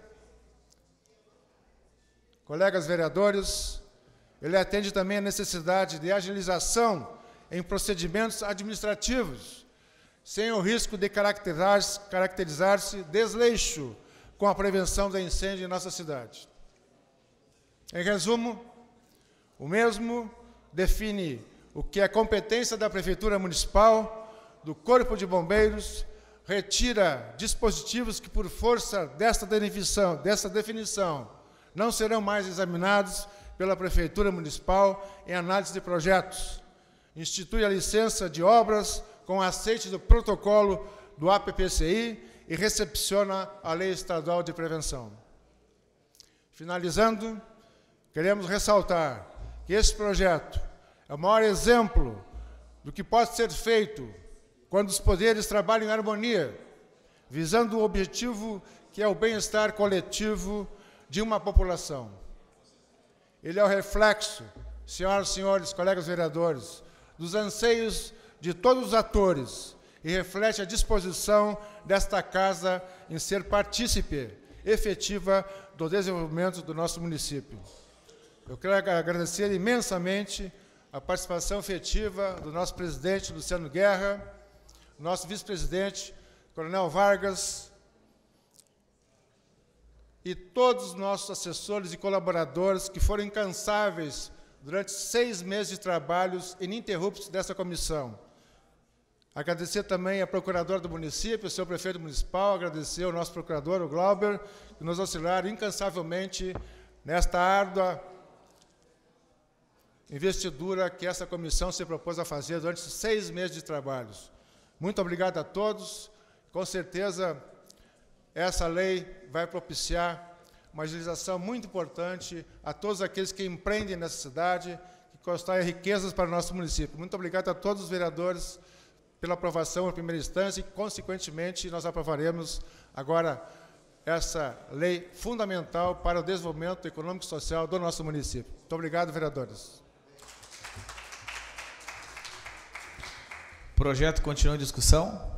colegas vereadores, ele atende também à necessidade de agilização em procedimentos administrativos, sem o risco de caracterizar-se desleixo com a prevenção do incêndio em nossa cidade. Em resumo, o mesmo define o que é competência da Prefeitura Municipal, do Corpo de Bombeiros, retira dispositivos que, por força desta definição, não serão mais examinados pela Prefeitura Municipal em análise de projetos, institui a licença de obras com aceite do protocolo do APPCI e recepciona a Lei Estadual de Prevenção. Finalizando, queremos ressaltar que esse projeto é o maior exemplo do que pode ser feito quando os poderes trabalham em harmonia, visando o objetivo que é o bem-estar coletivo de uma população. Ele é o reflexo, senhoras e senhores, colegas vereadores, dos anseios de todos os atores e reflete a disposição desta Casa em ser partícipe efetiva do desenvolvimento do nosso município. Eu quero agradecer imensamente a participação efetiva do nosso presidente, Luciano Guerra, nosso vice-presidente, Coronel Vargas, e todos os nossos assessores e colaboradores que foram incansáveis durante 6 meses de trabalhos ininterruptos dessa comissão. Agradecer também a procuradora do município, o seu prefeito municipal, agradecer ao nosso procurador, o Glauber, que nos auxiliaram incansavelmente nesta árdua investidura que essa comissão se propôs a fazer durante 6 meses de trabalhos. Muito obrigado a todos. Com certeza, essa lei vai propiciar uma agilização muito importante a todos aqueles que empreendem nessa cidade, que constroem riquezas para o nosso município. Muito obrigado a todos os vereadores pela aprovação em primeira instância e, consequentemente, nós aprovaremos agora essa lei fundamental para o desenvolvimento econômico e social do nosso município. Muito obrigado, vereadores. O projeto continua em discussão.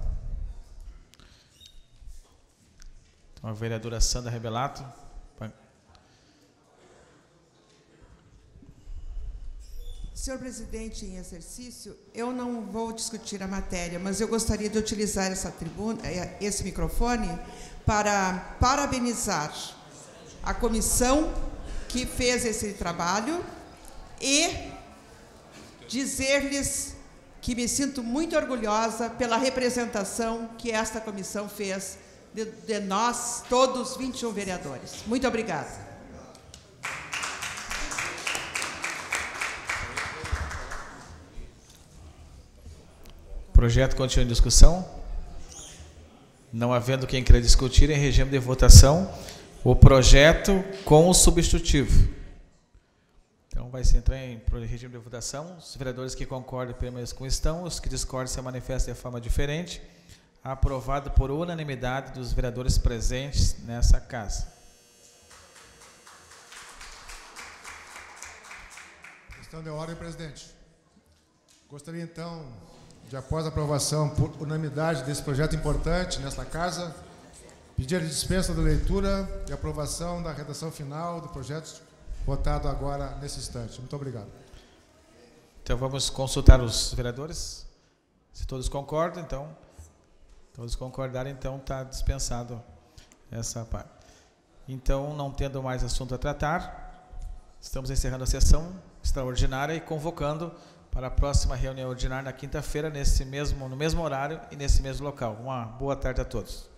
Então, a vereadora Sandra Rebelato. Senhor presidente em exercício, eu não vou discutir a matéria, mas eu gostaria de utilizar essa tribuna, esse microfone, para parabenizar a comissão que fez esse trabalho e dizer-lhes que me sinto muito orgulhosa pela representação que esta comissão fez de nós, todos 21 vereadores. Muito obrigada. O projeto continua em discussão. Não havendo quem queira discutir, em regime de votação, o projeto com o substitutivo. Então, vai se entrar em regime de votação. Os vereadores que concordam permaneçam como estão, os que discordam se manifestam de forma diferente. Aprovado por unanimidade dos vereadores presentes nessa casa. Questão de ordem, presidente. Gostaria, então, de, após a aprovação por unanimidade desse projeto importante nesta casa, pedir a dispensa da leitura e aprovação da redação final do projeto votado agora nesse instante. Muito obrigado. Então, vamos consultar os vereadores. Se todos concordam, então, todos concordarem, então está dispensado essa parte. Então, não tendo mais assunto a tratar, estamos encerrando a sessão extraordinária e convocando para a próxima reunião ordinária na quinta-feira, no mesmo horário e nesse mesmo local. Uma boa tarde a todos.